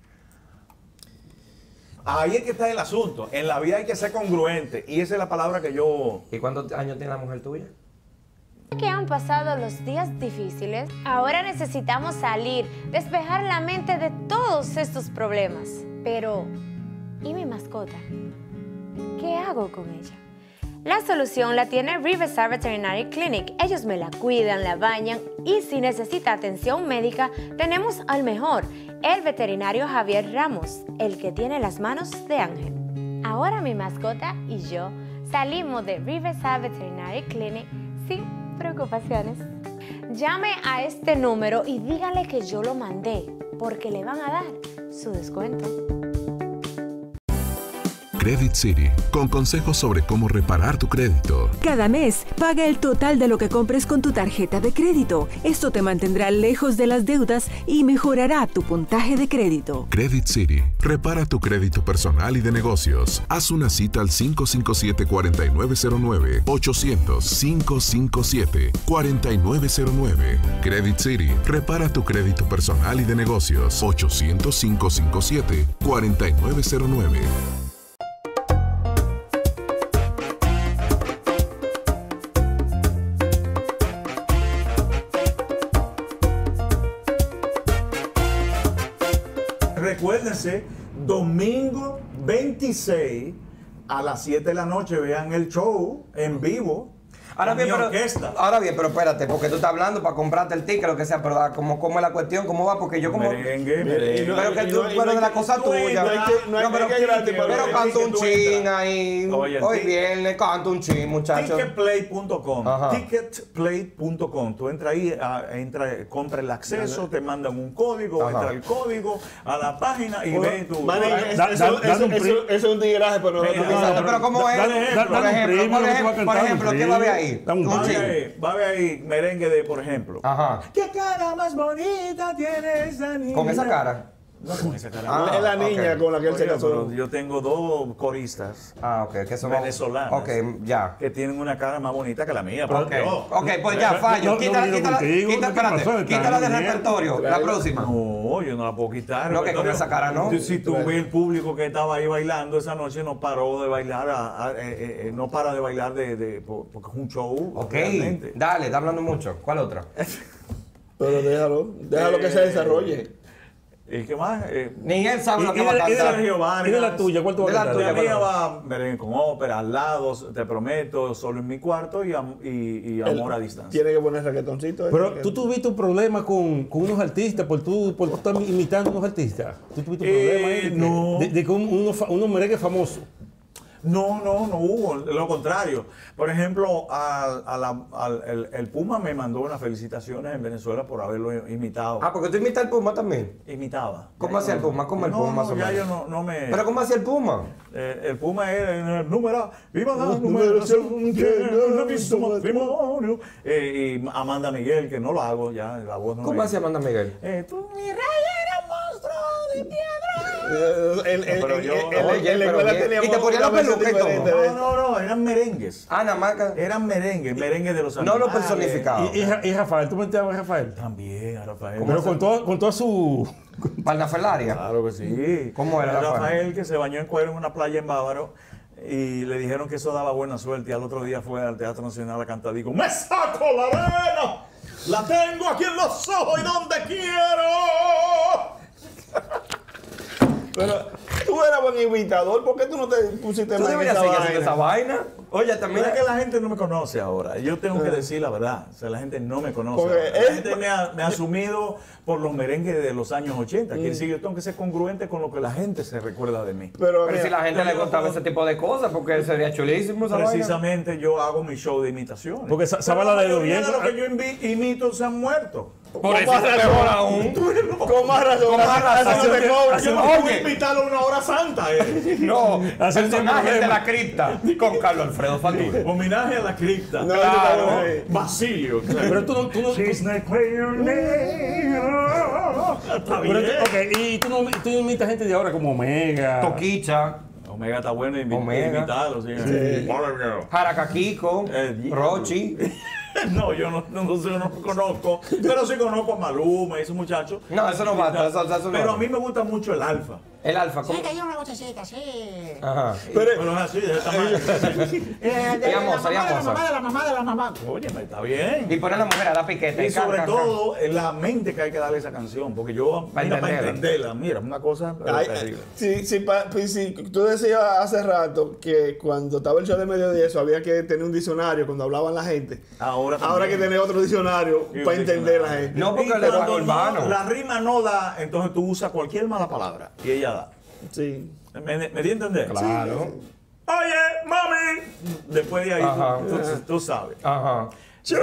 Ahí es que está el asunto. En la vida hay que ser congruente. Y esa es la palabra que yo... ¿Y cuántos años tiene la mujer tuya? Que han pasado los días difíciles, ahora necesitamos salir, despejar la mente de todos estos problemas. Pero, ¿y mi mascota? ¿Qué hago con ella? La solución la tiene Riverside Veterinary Clinic. Ellos me la cuidan, la bañan y si necesita atención médica, tenemos al mejor, el veterinario Javier Ramos, el que tiene las manos de ángel. Ahora mi mascota y yo salimos de Riverside Veterinary Clinic sin preocupaciones. Llame a este número y dígale que yo lo mandé, porque le van a dar su descuento. Credit City, con consejos sobre cómo reparar tu crédito. Cada mes, paga el total de lo que compres con tu tarjeta de crédito. Esto te mantendrá lejos de las deudas y mejorará tu puntaje de crédito. Credit City, repara tu crédito personal y de negocios. Haz una cita al 557-4909, 800-557-4909. Credit City, repara tu crédito personal y de negocios. 800-557-4909. Recuérdense, domingo 26 a las 7 de la noche vean el show en vivo. Ahora bien, pero espérate, porque tú estás hablando para comprarte el ticket, lo que sea, pero ¿cómo es la cuestión? ¿Cómo va? Porque yo como... Merengue. Pero que tú, pero de la cosa tuya. Pero canto un chin ahí. Hoy viernes, canto un chin, muchachos. Ticketplay.com. Ticketplay.com. Tú entras ahí, compra el acceso, te mandan un código, entra el código a la página y ves tu... Eso es un tigraje, pero... Pero ¿cómo es? Por ejemplo, ¿qué va a haber ahí? Va a ver ahí merengue de, por ejemplo. Ajá. ¿Qué cara más bonita tiene esa niña? ¿Con esa cara? No con esa cara. Es la niña con la que él se Oye, casó. pero yo tengo 2 coristas que son venezolanas. Ok, ya. Que tienen una cara más bonita que la mía. Ok, yo. pues ya, fallo. Quítala del repertorio. La Claro. próxima. No, yo no la puedo quitar. No, que con esa cara no. Si tú ves el público que estaba ahí bailando esa noche, no paró de bailar, no para de bailar porque es un show. Ok, realmente. dale, está hablando mucho. ¿Cuál otra? Pero déjalo que se desarrolle. ¿Y qué más? Ni él sabe lo que va a ¿Y de cantar. Giovanna? ¿Y de la tuya? ¿Cuál tú vas a cantar? La mía va merengue con ópera, al lado, te prometo, solo en mi cuarto y amor a distancia. Tiene que poner reggaetoncito. Pero tú tuviste un problema con unos artistas, por tú estar imitando a unos artistas. ¿Tú tuviste un problema ahí? No. De unos merengues famosos. No hubo, lo contrario. Por ejemplo, el Puma me mandó unas felicitaciones en Venezuela por haberlo imitado. Porque tú imitas al Puma también. Imitaba. ¿Cómo hacía el Puma? ¿Cómo el Puma más o menos? Ya yo no me... ¿Pero cómo hacía el Puma? El Puma era el número, viva la numeración, que no he visto matrimonio. Y Amanda Miguel, que no lo hago ya, la voz no. ¿Cómo hacía Amanda Miguel? Tú, mi rey era un monstruo de piedra. En la escuela teníamos y te ponía la peluca y todo. No, eran merengues. Nada más que... Eran merengues de los No animales. lo personificaba. ¿Y Rafael? ¿Tú me entiendes a Rafael? También, a Rafael. Pero con toda su... ¿Parnafelaria? Claro que sí. ¿Cómo era Rafael? Que se bañó en cuero en una playa en Bávaro y le dijeron que eso daba buena suerte y al otro día fue al Teatro Nacional a cantar. Digo, ¡me saco la arena! ¡La tengo aquí en los ojos y donde quiero! Pero tú eras buen imitador, ¿por qué tú no te pusiste ¿Tú más en deberías esa seguir vaina? haciendo esa vaina? Oye, también... Mira que la gente no me conoce ahora. Yo tengo que decir la verdad. O sea, la gente no me conoce. Porque La gente me ha asumido por los merengues de los años 80. Quiere decir, yo tengo que ser congruente con lo que la gente se recuerda de mí. Pero si la gente le gustaba ese tipo de cosas, porque sería chulísimo esa vaina. Precisamente yo hago mi show de imitaciones. Porque Zabala le dio bien. De los que yo imito se han muerto. Por eso es mejor aún. Con más razón. Con más razón. Así no te cobran. Yo no puedo invitarlo a una hora santa. No, Hacer personajes problema. de la cripta con Carlos Alfredo Fatura. Homenaje a la cripta. No, Claro. no, no. Basilio. Pero tú no... She's not clear now. Está Pero, bien. ok, y tú no imitas gente de ahora como Omega. Toquicha, Omega está bueno Omega. imitarlo. Sí. Jaracaquico, Rochi. No, yo no conozco, pero sí conozco a Maluma y esos muchachos. No, eso no basta. Eso no Pero a basta. mí me gusta mucho el alfa. El alfa, ¿cómo? Sí, que hay una vocecita, sí. Ajá. Pero es así, de esta manera. Y La mamá de la mamá. Oye, está bien. Y poner a la mujer a dar piquete. Y sobre todo, en la mente que hay que darle esa canción, porque yo, Para entenderla, mira, una cosa terrible. Sí, tú decías hace rato que cuando estaba el show de mediodía eso había que tener un diccionario cuando hablaban la gente. Ahora hay que tener otro diccionario para entender a la gente. No, porque Y el lenguaje cuando urbano. la rima no da, entonces tú usas cualquier mala palabra y ella da. Sí. ¿Me di a entender? Claro. Oye, mami. Después de ahí Ajá. tú sabes. Ajá. Es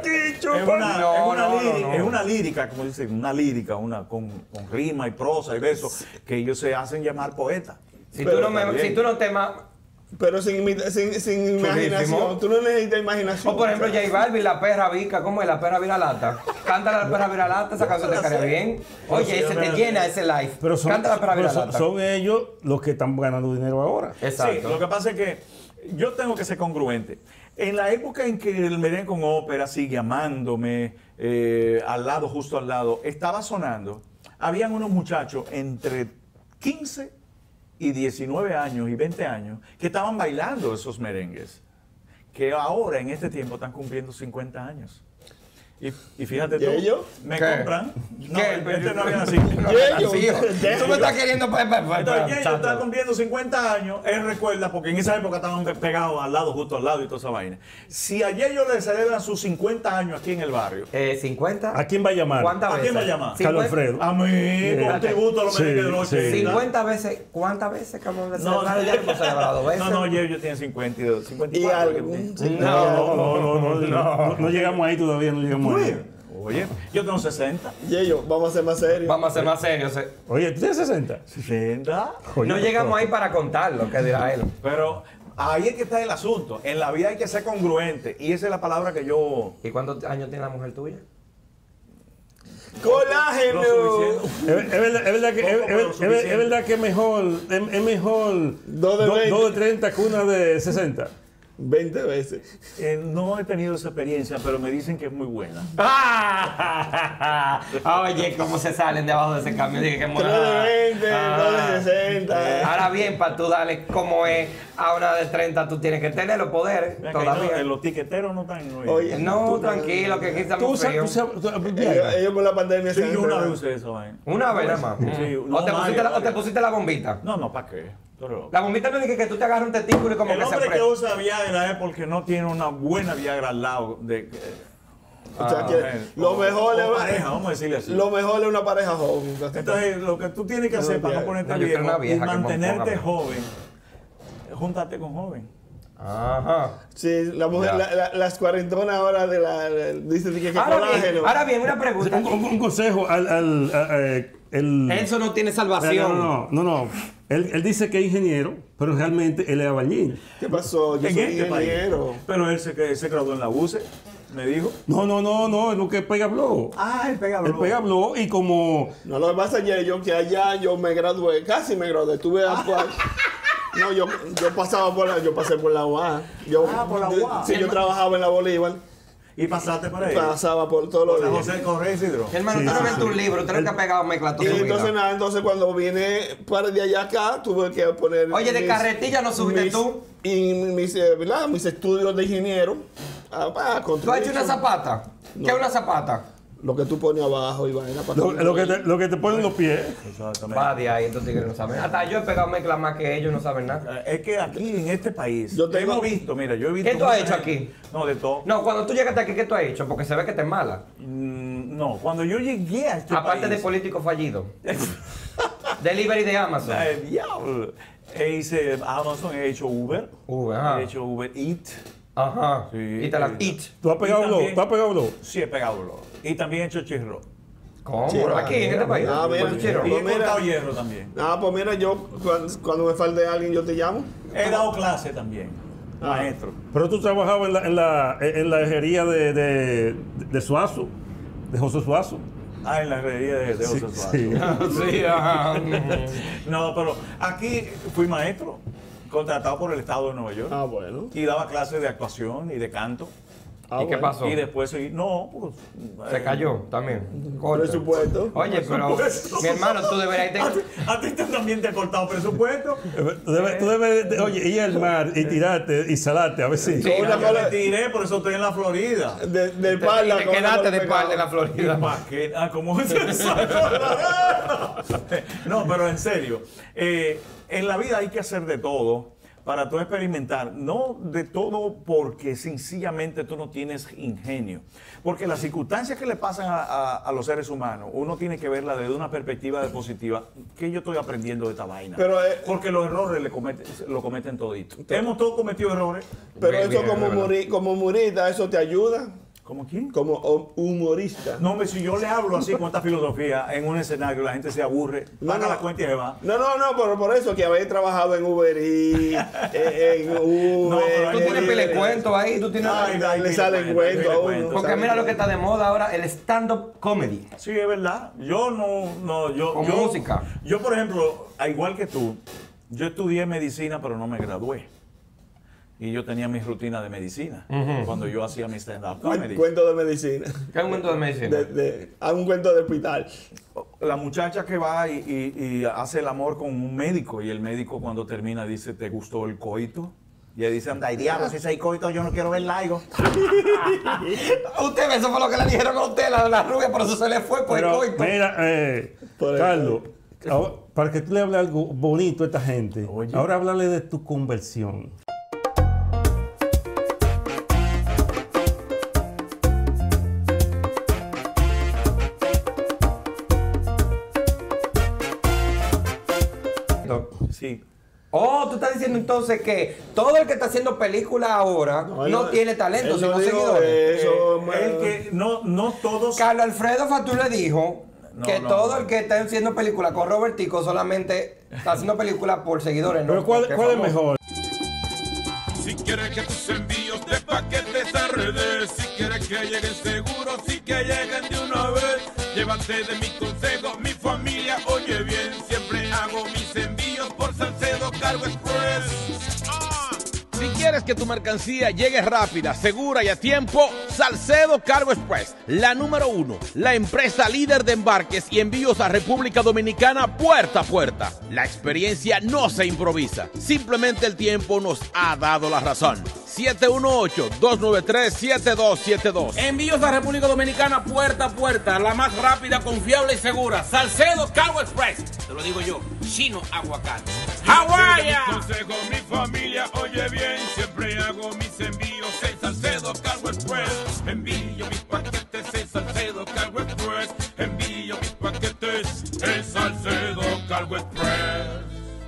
una lírica, como dicen, una lírica, con rima y prosa y verso, que ellos se hacen llamar poetas. Si tú no te... Pero sin imaginación. Tú no necesitas imaginación. O por ejemplo, J Balvin, la perra vica, ¿cómo es? La perra viralata. Canta la perra viralata, esa canción te caería bien. Oye, se te llena ese live. Canta la perra viralata. Son ellos los que están ganando dinero ahora. Exacto. Sí, lo que pasa es que yo tengo que ser congruente. En la época en que el merengue con ópera sigue amándome, justo al lado, estaba sonando, habían unos muchachos entre 15 y 19 años y 20 años que estaban bailando esos merengues, que ahora en este tiempo están cumpliendo 50 años. Y fíjate tú, me compran. No, este no había nacido. Tú me estás queriendo... Entonces, ellos están cumpliendo 50 años, él recuerda, porque en esa época estaban pegados justo al lado y toda esa vaina. Si ayer ellos le celebran sus 50 años aquí en el barrio. ¿50? ¿A quién va a llamar? ¿Cuántas veces? ¿A quién va a llamar? Carlos Alfredo. A mí, con tributo a los merengues de los 80. 50 veces. ¿Cuántas veces que hemos celebrado? Ya hemos celebrado dos veces. No, ellos tienen 52, 54. Y algo. No llegamos ahí todavía, no llegamos ahí. Oye, yo tengo 60. Y ellos, vamos a ser más serios. Vamos a ser más serios. Oye, ¿tú tienes 60? 60. No llegamos ahí para contarlo, que dirá él. Pero ahí es que está el asunto. En la vida hay que ser congruente. Y esa es la palabra que yo... ¿Y cuántos años tiene la mujer tuya? Colágeno. Es verdad que es mejor 2 de 30 que una de 60. 20 veces. No he tenido esa experiencia, pero me dicen que es muy buena. Oye, cómo se salen de abajo de ese cambio. Dije que 3 de 20, 2 de 60. Ahora bien, para tú darle como es a una de 30, tú tienes que tener los poderes. Todavía. Los tiqueteros no están. Oye, no, tranquilo, que aquí estamos fríos. Ellos por la pandemia sí, yo una vez usé eso. Una vez nada más. ¿O te pusiste la bombita? No, ¿para qué? La bombita no dice que tú te agarras un testículo y como el que se hombre que usa Viagra es porque no tiene una buena Viagra al lado de... O sea, lo mejor es pareja, vamos a decirle así. Lo mejor es una pareja joven. Entonces, lo que tú tienes que hacer para no ponerte viejo y mantenerte joven, júntate con joven. Ajá. Sí, la mujer, las cuarentonas ahora dicen que colágeno. Ahora bien, una pregunta. Un consejo Eso no tiene salvación. No. Él dice que es ingeniero, pero realmente él es albañil. ¿Qué pasó? Yo soy ingeniero. Pero él se graduó en la UCE, me dijo. No, es lo que pega blog. Él pega blog. Él pega blog y como... No, lo que pasa es que allá yo me gradué, casi me gradué. Tuve no, yo pasé por la UA. Por la UA. Sí, yo trabajaba en la Bolívar. ¿Y pasaste por ahí? Pasaba por todos los días. José Correa Isidro. Hermano, usted no vende un libro, usted lo que ha pegado mezcla todo. Y entonces cuando vine para de allá acá, tuve que poner... Oye, de carretilla no subiste tú. Y mis estudios de ingeniero. ¿Tú has hecho una zapata? ¿Qué es una zapata? Lo que tú pones abajo y vaina para lo que te ponen los pies. Va de ahí, estos tigres no saben. Hasta yo he pegado mezcla más que ellos, no saben nada. Es que aquí en este país, yo he visto. ¿Qué tú has hecho aquí? No, de todo. No, cuando tú llegaste aquí, ¿qué tú has hecho? Porque se ve que te es mala. No, cuando yo llegué a este Aparte país, de político fallido. Delivery de Amazon. Diablo. Hice Amazon, he hecho Uber. He hecho Uber Eat. Ajá. Sí, y te la Eat. ¿Tú has pegado blog? Sí, he pegado blog. Y también he hecho chirro. ¿Cómo? Aquí, en este país. Y he cortado hierro también. Pues mira, yo cuando me falte alguien, yo te llamo. He dado clase también. Maestro. Pero tú trabajabas en la herrería de Suazo, de José Suazo. En la herrería de José Suazo. Sí, ajá. No, pero aquí fui maestro, contratado por el Estado de Nueva York. Bueno. Y daba clases de actuación y de canto. ¿Y qué pasó? Y después seguí. No, pues. Se cayó también. Presupuesto. Oye, pero mi hermano, tú deberías. A ti también te he cortado presupuesto. Tú debes, oye, ir al mar y tirarte y salarte, a ver si. Sí, yo me tiré, por eso estoy en la Florida. De espalda. Te quedaste de espalda en la Florida. ¿Cómo es eso? No, pero en serio. En la vida hay que hacer de todo para tú experimentar, no de todo porque sencillamente tú no tienes ingenio, porque las circunstancias que le pasan a los seres humanos, uno tiene que verla desde una perspectiva positiva, que yo estoy aprendiendo de esta vaina, porque los errores lo cometen toditos. Hemos todos cometido errores. Pero eso como humorista, ¿eso te ayuda? ¿Cómo quién? Como humorista. No, si yo le hablo así con esta filosofía en un escenario, la gente se aburre, paga la cuenta y se va. No, pero por eso que habéis trabajado en Uber y en Uber. Tú tienes pelecuentos ahí, tú tienes. Le salen cuentos a uno. Porque mira lo que está de moda ahora, el stand-up comedy. Sí, es verdad. Yo Con música. Yo, por ejemplo, igual que tú, yo estudié medicina, pero no me gradué. Y yo tenía mi rutina de medicina cuando yo hacía mi stand-up comedy. Cuento de medicina. ¿Qué es un cuento de medicina? Un cuento de hospital. La muchacha que va y hace el amor con un médico y el médico cuando termina dice, ¿te gustó el coito? Y ella dice, anda, y diablo, si hay coito yo no quiero ver laigo. Usted, eso fue lo que le dijeron a usted, la rubia, por eso se le fue por el coito. Mira, Carlos, para que tú le hables algo bonito a esta gente, ahora háblale de tu conversión. Sí. Oh, tú estás diciendo entonces que todo el que está haciendo película ahora no tiene talento, sino seguidores. No todos. Carlos Alfredo Fatú le dijo que todo el que está haciendo película con Robertico solamente está haciendo película por seguidores. Pero ¿no? ¿cuál es mejor? Si quieres que tus envíos de paquetes a redes, si quieres que lleguen seguros, si que lleguen de una vez, Llévate de mis consejos, mi familia oye bien. Siempre hago mis envíos por Salcedo Cargo Express. Si quieres que tu mercancía llegue rápida, segura y a tiempo, Salcedo Cargo Express, la número 1, la empresa líder de embarques y envíos a República Dominicana puerta a puerta. La experiencia no se improvisa, simplemente el tiempo nos ha dado la razón. 718-293-7272. Envíos a República Dominicana puerta a puerta, la más rápida, confiable y segura. Salcedo Cargo Express. Te lo digo yo, Chino Aguacate. ¡Hawái! Mi consejo, mi familia oye bien. Siempre hago mis envíos en Salcedo Cargo Express. Envío mis paquetes en Salcedo Cargo Express. Envío mis paquetes en Salcedo Cargo Express.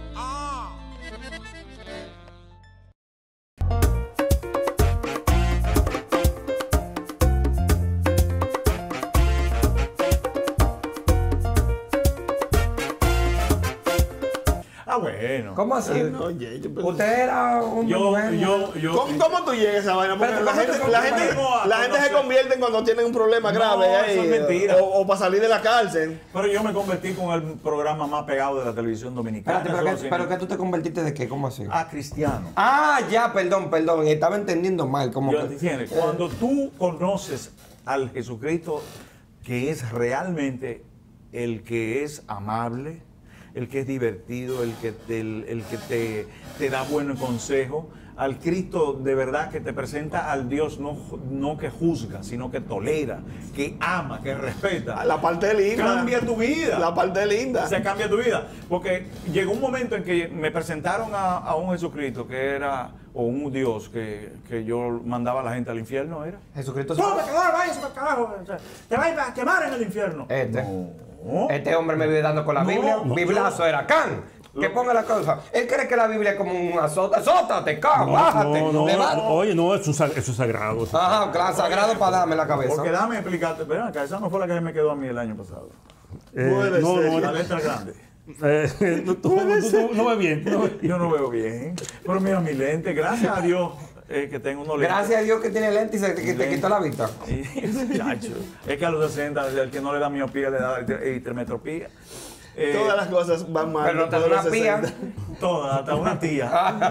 Bueno. ¿Cómo así? Oye, Usted era un ¿Cómo tú llegas a esa vaina? Porque la gente se convierte cuando tienen un problema grave ahí, eso es mentira. o para salir de la cárcel. Pero yo me convertí con el programa más pegado de la televisión dominicana. Espérate, ¿pero qué tú te convertiste de qué? ¿Cómo así? A cristiano. Ah, ya, perdón. Estaba entendiendo mal. Como Yo entiendo. Cuando tú conoces al Jesucristo que es realmente el que es amable, el que es divertido, el que te da buenos consejos, al Cristo de verdad que te presenta al Dios no que juzga, sino que tolera, que ama, que respeta. La parte linda. Cambia tu vida. La parte linda. Se cambia tu vida. Porque llegó un momento en que me presentaron a un Jesucristo que era, o un Dios que yo mandaba a la gente al infierno, ¿era? Jesucristo ¡No, pecador, váyase para carajo! Te vais a quemar en el infierno. Este hombre me vive dando con la Biblia. Mi brazo era can. Que ponga la cosa. Él cree que la Biblia es como un azota. Azótate, can, bájate. Oye, no, eso es sagrado. Ajá, claro, sagrado para darme la cabeza. Porque déjame explicarte. Pero acá, esa no fue la que me quedó a mí el año pasado. La letra grande. Tú no ves bien. Yo no veo bien. Pero mira mi lente, gracias a Dios. Que tengo unos lentes. Gracias a Dios que tiene lente y te quitó la vista. Chacho, es que a los 60, el que no le da miopía le da hipermetropía. Todas las cosas van mal. Pero hasta una pía. Todas, hasta una tía.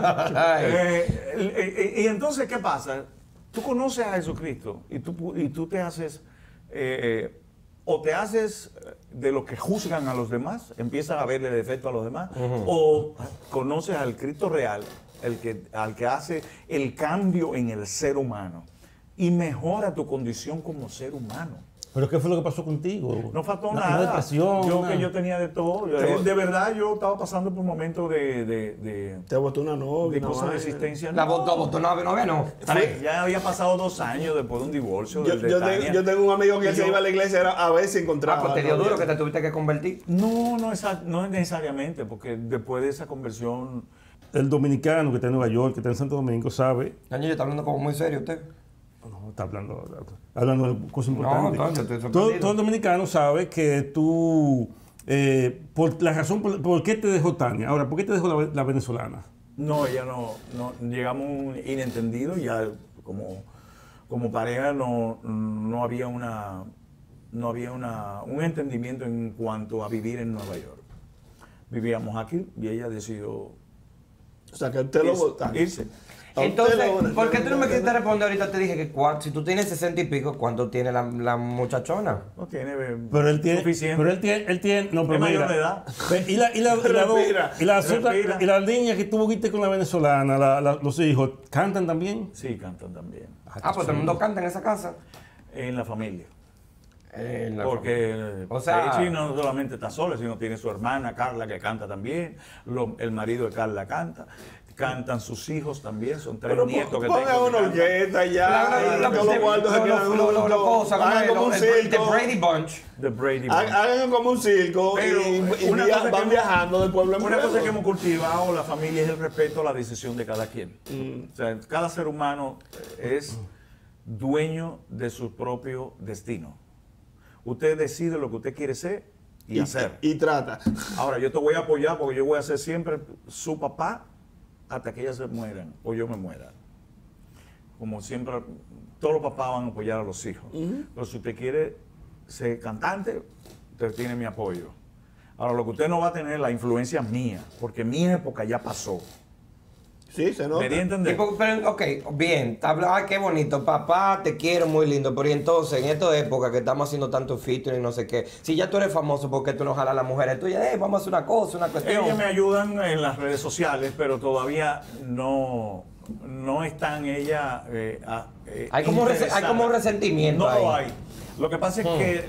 Y entonces, ¿qué pasa? Tú conoces a Jesucristo y tú te haces, o te haces de los que juzgan a los demás, empiezas a verle defecto a los demás, o conoces al Cristo real, al que hace el cambio en el ser humano y mejora tu condición como ser humano. ¿Pero qué fue lo que pasó contigo? No faltó Una nada. depresión, Yo tenía de todo. De verdad, yo estaba pasando por un momento de Te botó una novia. de cosas de existencia. La botó novia, no. Ya había pasado 2 años después de un divorcio. Yo tengo un amigo que él se iba a la iglesia a ver si encontraba. Pues te dio duro que te tuviste que convertir. No es necesariamente, porque después de esa conversión. El dominicano que está en Nueva York, que está en Santo Domingo, sabe. Año, está hablando como muy serio usted. No, está hablando de cosas importantes. No, yo estoy sorprendido. Todo el dominicano sabe que tú, por la razón por qué te dejó Tania. Ahora, ¿por qué te dejó la venezolana? No, ella no llegamos a un inentendido, ya como pareja no había un entendimiento en cuanto a vivir en Nueva York. Vivíamos aquí y ella decidió. O sea, que usted lo votó. Irse. Entonces, ¿por qué tú no me quisiste responder ahorita? Te dije que si tú tienes 60 y pico, ¿cuánto tiene la muchachona? No tiene pero él tiene suficiente. Pero él tiene no, pero es mayor mira, de edad. Y las niñas que tú viste con la venezolana, los hijos, ¿cantan también? Sí, cantan también. Pues todo el mundo canta en esa casa. En la familia. Porque, o sea, Daisy no solamente está sola, sino tiene su hermana Carla que canta también, el marido de Carla canta, cantan sus hijos también, son 3 nietos que tengo. Pongan una orquesta ya, los guardos se quedan juntos, hagan como un circo. The Brady Bunch. Hagan como un circo y van viajando de pueblo en pueblo. Una cosa que hemos cultivado la familia es el respeto a la decisión de cada quien. O sea, cada ser humano es dueño de su propio destino. Usted decide lo que usted quiere ser y hacer. Y trata. Ahora, yo te voy a apoyar porque yo voy a ser siempre su papá hasta que ellas se mueran o yo me muera. Como siempre, todos los papás van a apoyar a los hijos. Pero si usted quiere ser cantante, usted tiene mi apoyo. Ahora, lo que usted no va a tener es la influencia mía, porque mi época ya pasó. Sí, se nota. ¿Me di a entender? Pero, ok, bien, ay, qué bonito, papá, te quiero, muy lindo, pero y entonces, en esta época que estamos haciendo tanto featuring y no sé qué, si ya tú eres famoso, ¿por qué tú no jalas a las mujeres tuyas? Vamos a hacer una cosa, una cuestión. Ellas me ayudan en las redes sociales, pero todavía no están ellas hay como un resentimiento No ahí. lo hay. Lo que pasa es que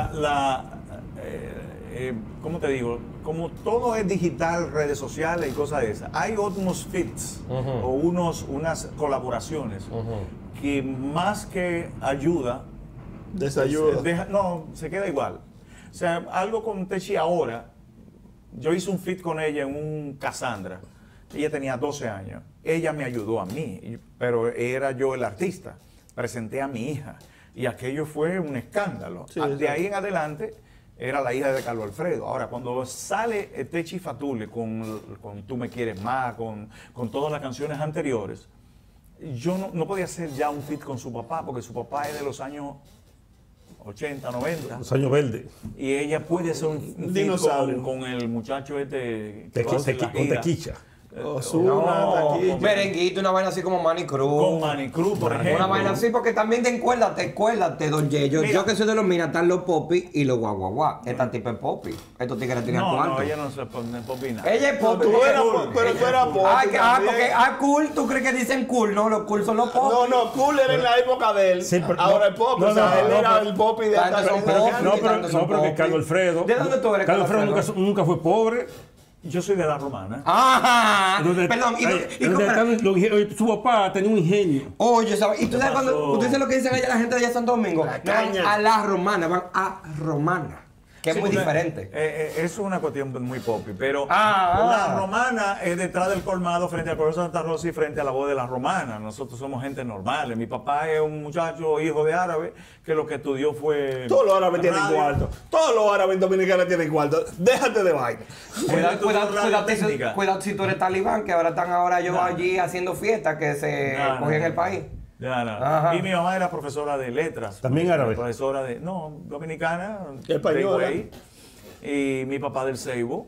¿cómo te digo? Como todo es digital, redes sociales y cosas de esas, hay unos fits o unas colaboraciones que más que ayuda, desayuda. No, se queda igual. O sea, algo con Techi ahora, yo hice un fit con ella en un Cassandra. Ella tenía 12 años. Ella me ayudó a mí, pero era yo el artista. Presenté a mi hija y aquello fue un escándalo. Sí, de ahí en adelante era la hija de Carlos Alfredo. Ahora, cuando sale Techi Fatule con Tú me quieres más, con todas las canciones anteriores, yo no podía hacer ya un fit con su papá, porque su papá es de los años 80, 90. Los años verdes. Y ella puede hacer un fit con el muchacho este que va a hacer la Con gira. Tequicha. Un merenguito, una vaina así como Manny Cruz. Con Manny Cruz, por ejemplo. Una vaina así, porque también escuérdate, don Yeyo. Yo que soy de los minas, están los popis y los guaguaguá. Esta tipa es popi. Estos tigres tienen cuarto. No, ella no se pone popi nada. Ella es popi. Pero tú eras popi. Porque cool, ¿tú crees que dicen cool? No, los cool son los popis. No, cool era en la época de él. Sí, pero, ahora el pop, no, o sea, no, él no, era pero- el popi de Tanto son popis. pero que Carlos Alfredo. ¿De dónde tú eres, Carlos Carlos Alfredo nunca fue pobre. Yo soy de la Romana. Ajá. Perdón. Su papá tenía un ingenio. Oye, ¿sabes? ¿Y tú sabes cuando usted dice lo que dicen allá la gente de allá Santo Domingo? La No van caña. a la romana, van a romana. Que es Sí, muy porque, diferente. eso es una cuestión muy popi, pero Ah. la romana es detrás del colmado frente al Colegio Santa Rosa y frente a la voz de la romana. Nosotros somos gente normal. Mi papá es un muchacho hijo de árabe que lo que estudió fue... Todos los árabes tienen radio. cuarto. Todos los árabes dominicanos tienen cuarto. Déjate de vaina. Cuidado si tú eres talibán, que ahora están yo allí haciendo fiestas que se cogían el país. Y mi mamá era profesora de letras. También árabe. Profesora de, dominicana. Española. de Higüey, y mi papá del Ceibo.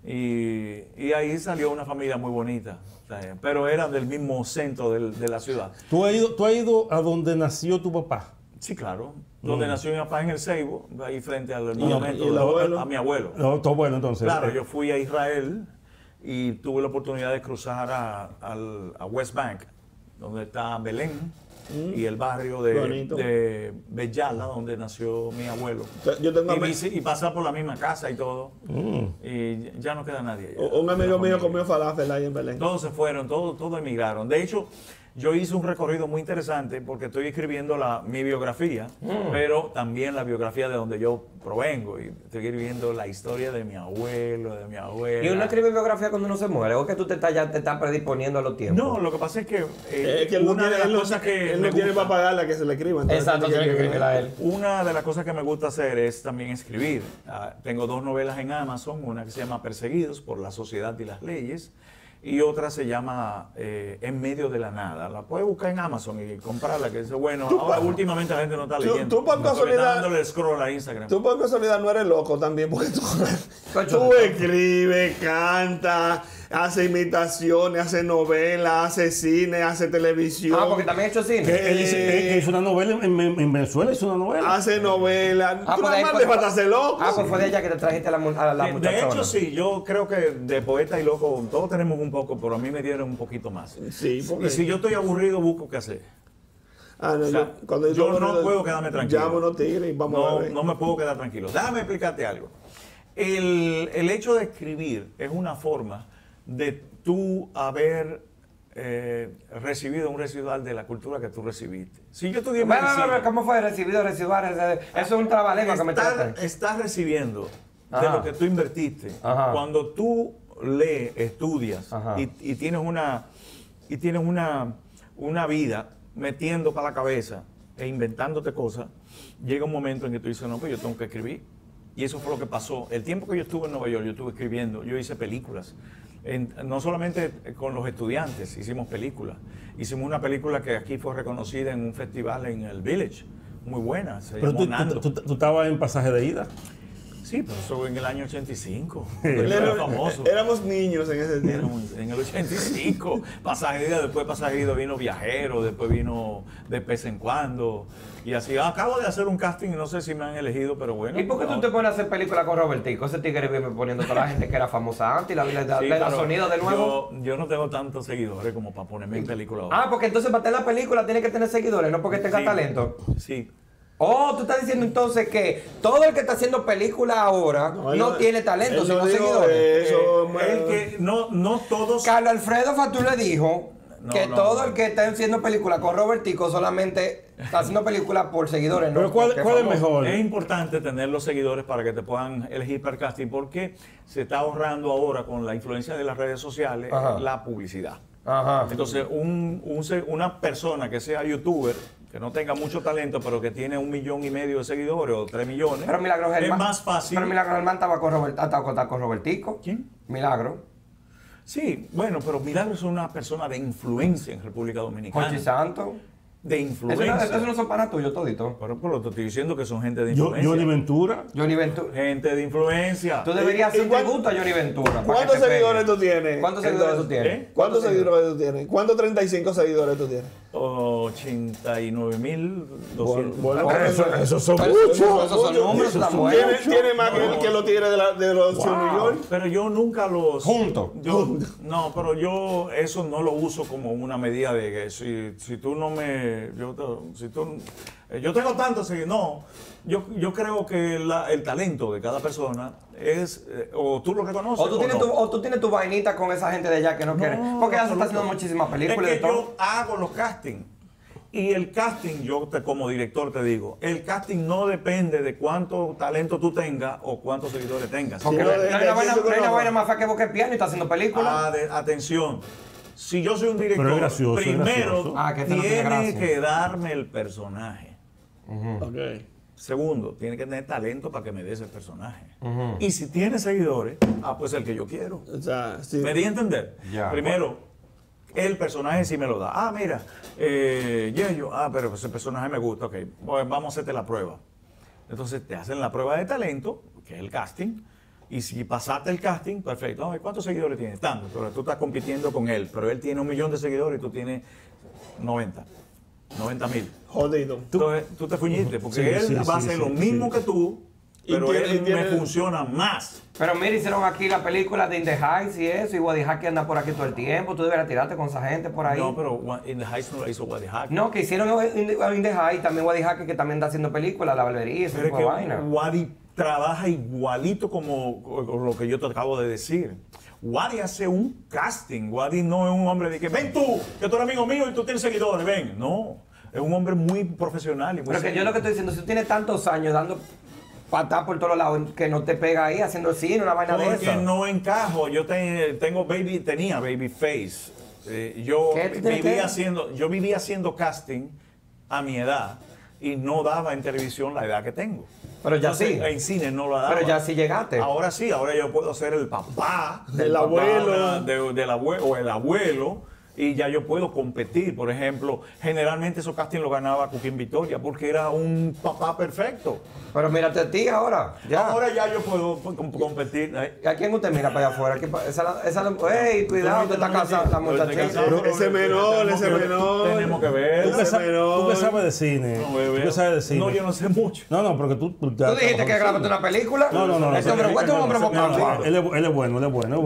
Y ahí salió una familia muy bonita. O sea, pero eran del mismo centro de la ciudad. ¿Tú has ido a donde nació tu papá? Sí, claro. Donde nació mi papá en el Ceibo, ahí frente al ¿Y monumento el abuelo? a mi abuelo. No, todo bueno entonces. Claro, yo fui a Israel y tuve la oportunidad de cruzar a West Bank, donde está Belén, y el barrio de Bellala, donde nació mi abuelo. Yo tengo y pasar por la misma casa y todo. Y ya no queda nadie allá. un amigo mío comió falafel ahí en Belén. Todos se fueron, todos emigraron. De hecho, yo hice un recorrido muy interesante porque estoy escribiendo mi biografía, pero también la biografía de donde yo provengo. Y estoy escribiendo la historia de mi abuelo, de mi abuela. ¿Y uno escribe biografía cuando uno se muere? ¿O que tú ya te estás predisponiendo a los tiempos? No, lo que pasa es que, Es que él no una de las cosas que él me no tiene gusta- para pagarla que se le escriba. entonces Exacto, tiene que escribirla a él. Una de las cosas que me gusta hacer es también escribir. Tengo 2 novelas en Amazon, una que se llama Perseguidos por la Sociedad y las Leyes, y otra se llama En medio de la nada. La puedes buscar en Amazon y comprarla, que es bueno. Ahora últimamente la gente no está leyendo. tú por porque casualidad- está dándole scroll a Instagram. Tú por casualidad no eres loco también, porque tú escribes, cantas, haces imitaciones, haces novelas, haces cine, haces televisión. Porque también he hecho cine. Es una novela en Venezuela, es una novela. Hace novelas. Tú pues de ahí nada más fue- te falta ser loco. pues fue de ella que te trajiste a la De muchachona. hecho, sí, yo creo que de poeta y loco todos tenemos un poco, pero a mí me dieron un poquito más. Sí, porque... Y si yo estoy aburrido, busco qué hacer. No, O sea, cuando yo estoy no aburrido, puedo quedarme tranquilo. llamo a unos tigres y vamos a ver. No me puedo quedar tranquilo. Déjame explicarte algo. El hecho de escribir es una forma de tú haber recibido un residual de la cultura que tú recibiste. Si yo estudié medicina, ¿Cómo fue recibido, residuar? Eso es un trabalengua que me tratan. estás recibiendo de Ajá. lo que tú invertiste. Ajá. Cuando tú lees, estudias Ajá. y tienes una vida metiendo para la cabeza e inventándote cosas, llega un momento en que tú dices, no, pues yo tengo que escribir. Y eso fue lo que pasó. El tiempo que yo estuve en Nueva York, yo estuve escribiendo, yo hice películas. No solamente con los estudiantes hicimos películas. Hicimos una película que aquí fue reconocida en un festival en el Village, muy buena. Se Pero llamó Nando. tú estabas en Pasaje de Ida. Sí, pero eso en el año 85. Era famoso. Éramos niños en ese tiempo. En el 85. Pasaje de Ida, después de Pasaje de Ida vino Viajero, después vino De Vez en Cuando. Y así, acabo de hacer un casting, no sé si me han elegido, pero bueno. ¿Y por qué tú te pones a hacer películas con Robertico? Ese tigre viene poniendo a toda la gente que era famosa antes y le da sonido de nuevo. Yo no tengo tantos seguidores como para ponerme en película ahora. Ah, porque entonces para tener la película tiene que tener seguidores, no porque tenga talento. Sí. Oh, tú estás diciendo entonces que todo el que está haciendo película ahora no tiene talento, sino seguidores. El que no todos. Carlos Alfredo Fatú le dijo que todo el que está haciendo película con Robertico solamente está haciendo película por seguidores. Pero ¿cuál es mejor? Es importante tener los seguidores para que te puedan elegir para el casting porque se está ahorrando ahora con la influencia de las redes sociales la publicidad. Entonces, una persona que sea youtuber, que no tenga mucho talento, pero que tiene 1,5 millones de seguidores o 3 millones, pero Milagro es más fácil. Pero Milagro Germán estaba con Robertico. ¿Quién? Milagro. Sí, bueno, pero Milagro es una persona de influencia en República Dominicana. Jochi Santo. De influencia. Eso no son para tuyos todito. Pero te estoy diciendo que son gente de influencia. Johnny Ventura. Gente de influencia. Tú deberías hacer tributo a Johnny Ventura. ¿Cuántos seguidores tú tienes? ¿Cuántos seguidores tú tienes? ¿Cuántos seguidores tú tienes? ¿Cuántos 35 seguidores tú tienes? 89.200. Bueno, esos son muchos. Esos son números. Tiene más que los tigres de los 8 millones. Pero yo nunca los... Juntos. No, pero yo eso no lo uso como una medida de que si tú no me... yo tengo tanto seguidores. No, yo creo que el talento de cada persona es... o tú lo reconoces o tú tienes tu vainita con esa gente de allá que no quiere. Porque ya se está haciendo muchísimas películas. Es que yo hago los castings. Y el casting, como director te digo, el casting no depende de cuánto talento tú tengas o cuántos seguidores tengas. Porque no hay una vaina más fea que Boca Piano y está haciendo películas. Atención. Si yo soy un director, primero tiene que darme el personaje. Segundo, tiene que tener talento para que me des el personaje. Y si tiene seguidores, pues el que yo quiero. ¿Me di a entender? Primero, el personaje sí me lo da. Mira, pero ese personaje me gusta. Ok, pues vamos a hacerte la prueba. Entonces te hacen la prueba de talento, que es el casting. Y si pasaste el casting, perfecto. ¿Cuántos seguidores tienes? Tanto. Pero tú estás compitiendo con él. Pero él tiene 1 millón de seguidores y tú tienes 90,000. Jodido. Entonces tú te fuñiste. Porque él va a hacer lo mismo que tú, pero él me funciona más. Pero mira, hicieron aquí la película de In the Heights y eso. Y Waddy Hackey anda por aquí todo el tiempo. Tú deberías tirarte con esa gente por ahí. No, pero In the Heights no la hizo Waddy Hackey. No, que hicieron In the Heights. También Waddy Hackey, que también está haciendo películas, La Barbería, esa tipo de vaina. Waddy trabaja igualito como lo que yo te acabo de decir. Waddy hace un casting. Waddy no es un hombre de que ven tú, que tú eres amigo mío y tú tienes seguidores, ven. No, es un hombre muy profesional y muy Pero que yo lo que estoy diciendo, si tú tienes tantos años dando patas por todos lados, que no te pega ahí haciendo cine, una vaina de esa. Porque no encajo. Yo tenía Babyface. Yo vivía haciendo casting a mi edad y no daba en televisión la edad que tengo. Pero ya Entonces, sí. En cine no lo daba. Pero ya sí llegaste. Ahora sí, ahora yo puedo ser el papá del abuelo. Del abuelo o el abuelo. Y ya yo puedo competir. Por ejemplo, generalmente esos castings los ganaba Cuquín Victoria porque era un papá perfecto. Pero mírate a ti ahora. Ahora ya yo puedo competir. ¿A quién usted mira para allá afuera? ¡Ey, cuidado! Te está casando la muchachita. Ese menor. Tenemos que ver. ¿Tú qué sabes de cine? ¿Tú qué sabes de cine? No, yo no sé mucho. No, porque tú... ¿Tú dijiste que grabaste una película? No. Este hombre es un hombre vocal. Él es bueno.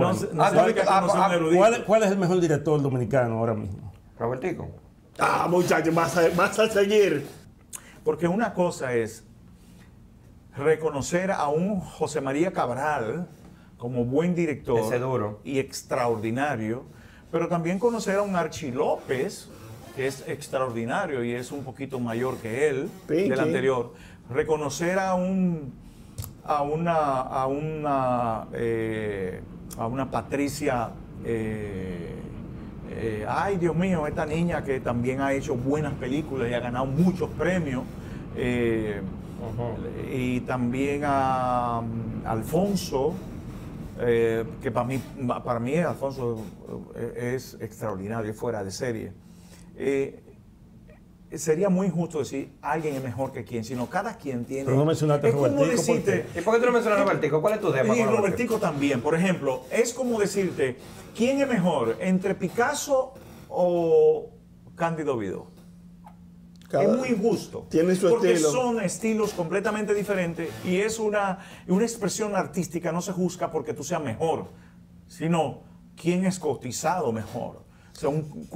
¿Cuál es el mejor director dominicano ahora mismo? Robertico. Muchachos, vas a seguir. Porque una cosa es reconocer a un José María Cabral como buen director. Ese duro. Y extraordinario, pero también conocer a un Archie López, que es extraordinario y es un poquito mayor que él, del anterior. Reconocer a una Patricia, ay Dios mío, esta niña que también ha hecho buenas películas y ha ganado muchos premios. Y también a Alfonso, que para mí Alfonso es extraordinario, fuera de serie. sería muy injusto decir alguien es mejor que quien, sino cada quien tiene. Pero no mencionaste es como Robertico, decirte. ¿Y por qué tú no mencionas a Robertico? ¿Cuál es tu tema? Y Robertico también, por ejemplo, es como decirte, ¿quién es mejor entre Picasso o Cándido Vidó? Es muy injusto. Tiene su porque estilo. son estilos completamente diferentes y es una expresión artística. No se juzga porque tú seas mejor, sino quién es cotizado mejor. O sea,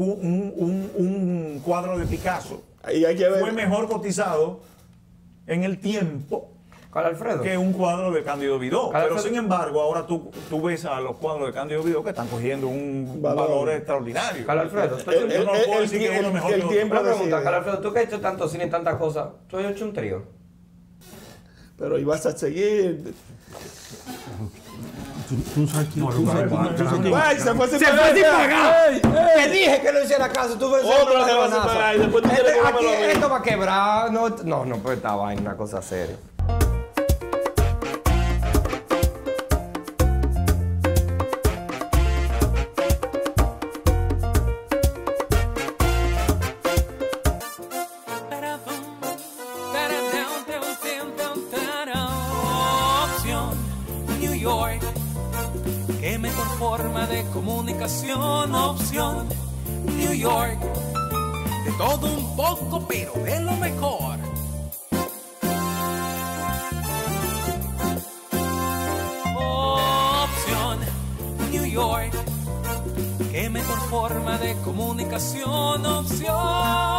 un cuadro de Picasso fue mejor cotizado en el tiempo que un cuadro de Cándido Vidó. Pero sin embargo, ahora tú ves a los cuadros de Cándido Vidó que están cogiendo un valor extraordinario. Carlos Alfredo, yo no puedo decir que uno mejor que otro. Una pregunta, Carlos Alfredo, tú que has hecho tanto cine y tantas cosas, tú has hecho un trío. Pero ibas a seguir. Tú sabes quién. ¡Ay, se fue sin pagar! Te dije que no hiciera caso, tú ves otro se va sin pagar y después tú quieres aquí esto va a quebrar. No, pues esta vaina, una cosa seria. Qué mejor forma de comunicación, opción New York. De todo un poco, pero de lo mejor. Opción New York. Qué mejor forma de comunicación, opción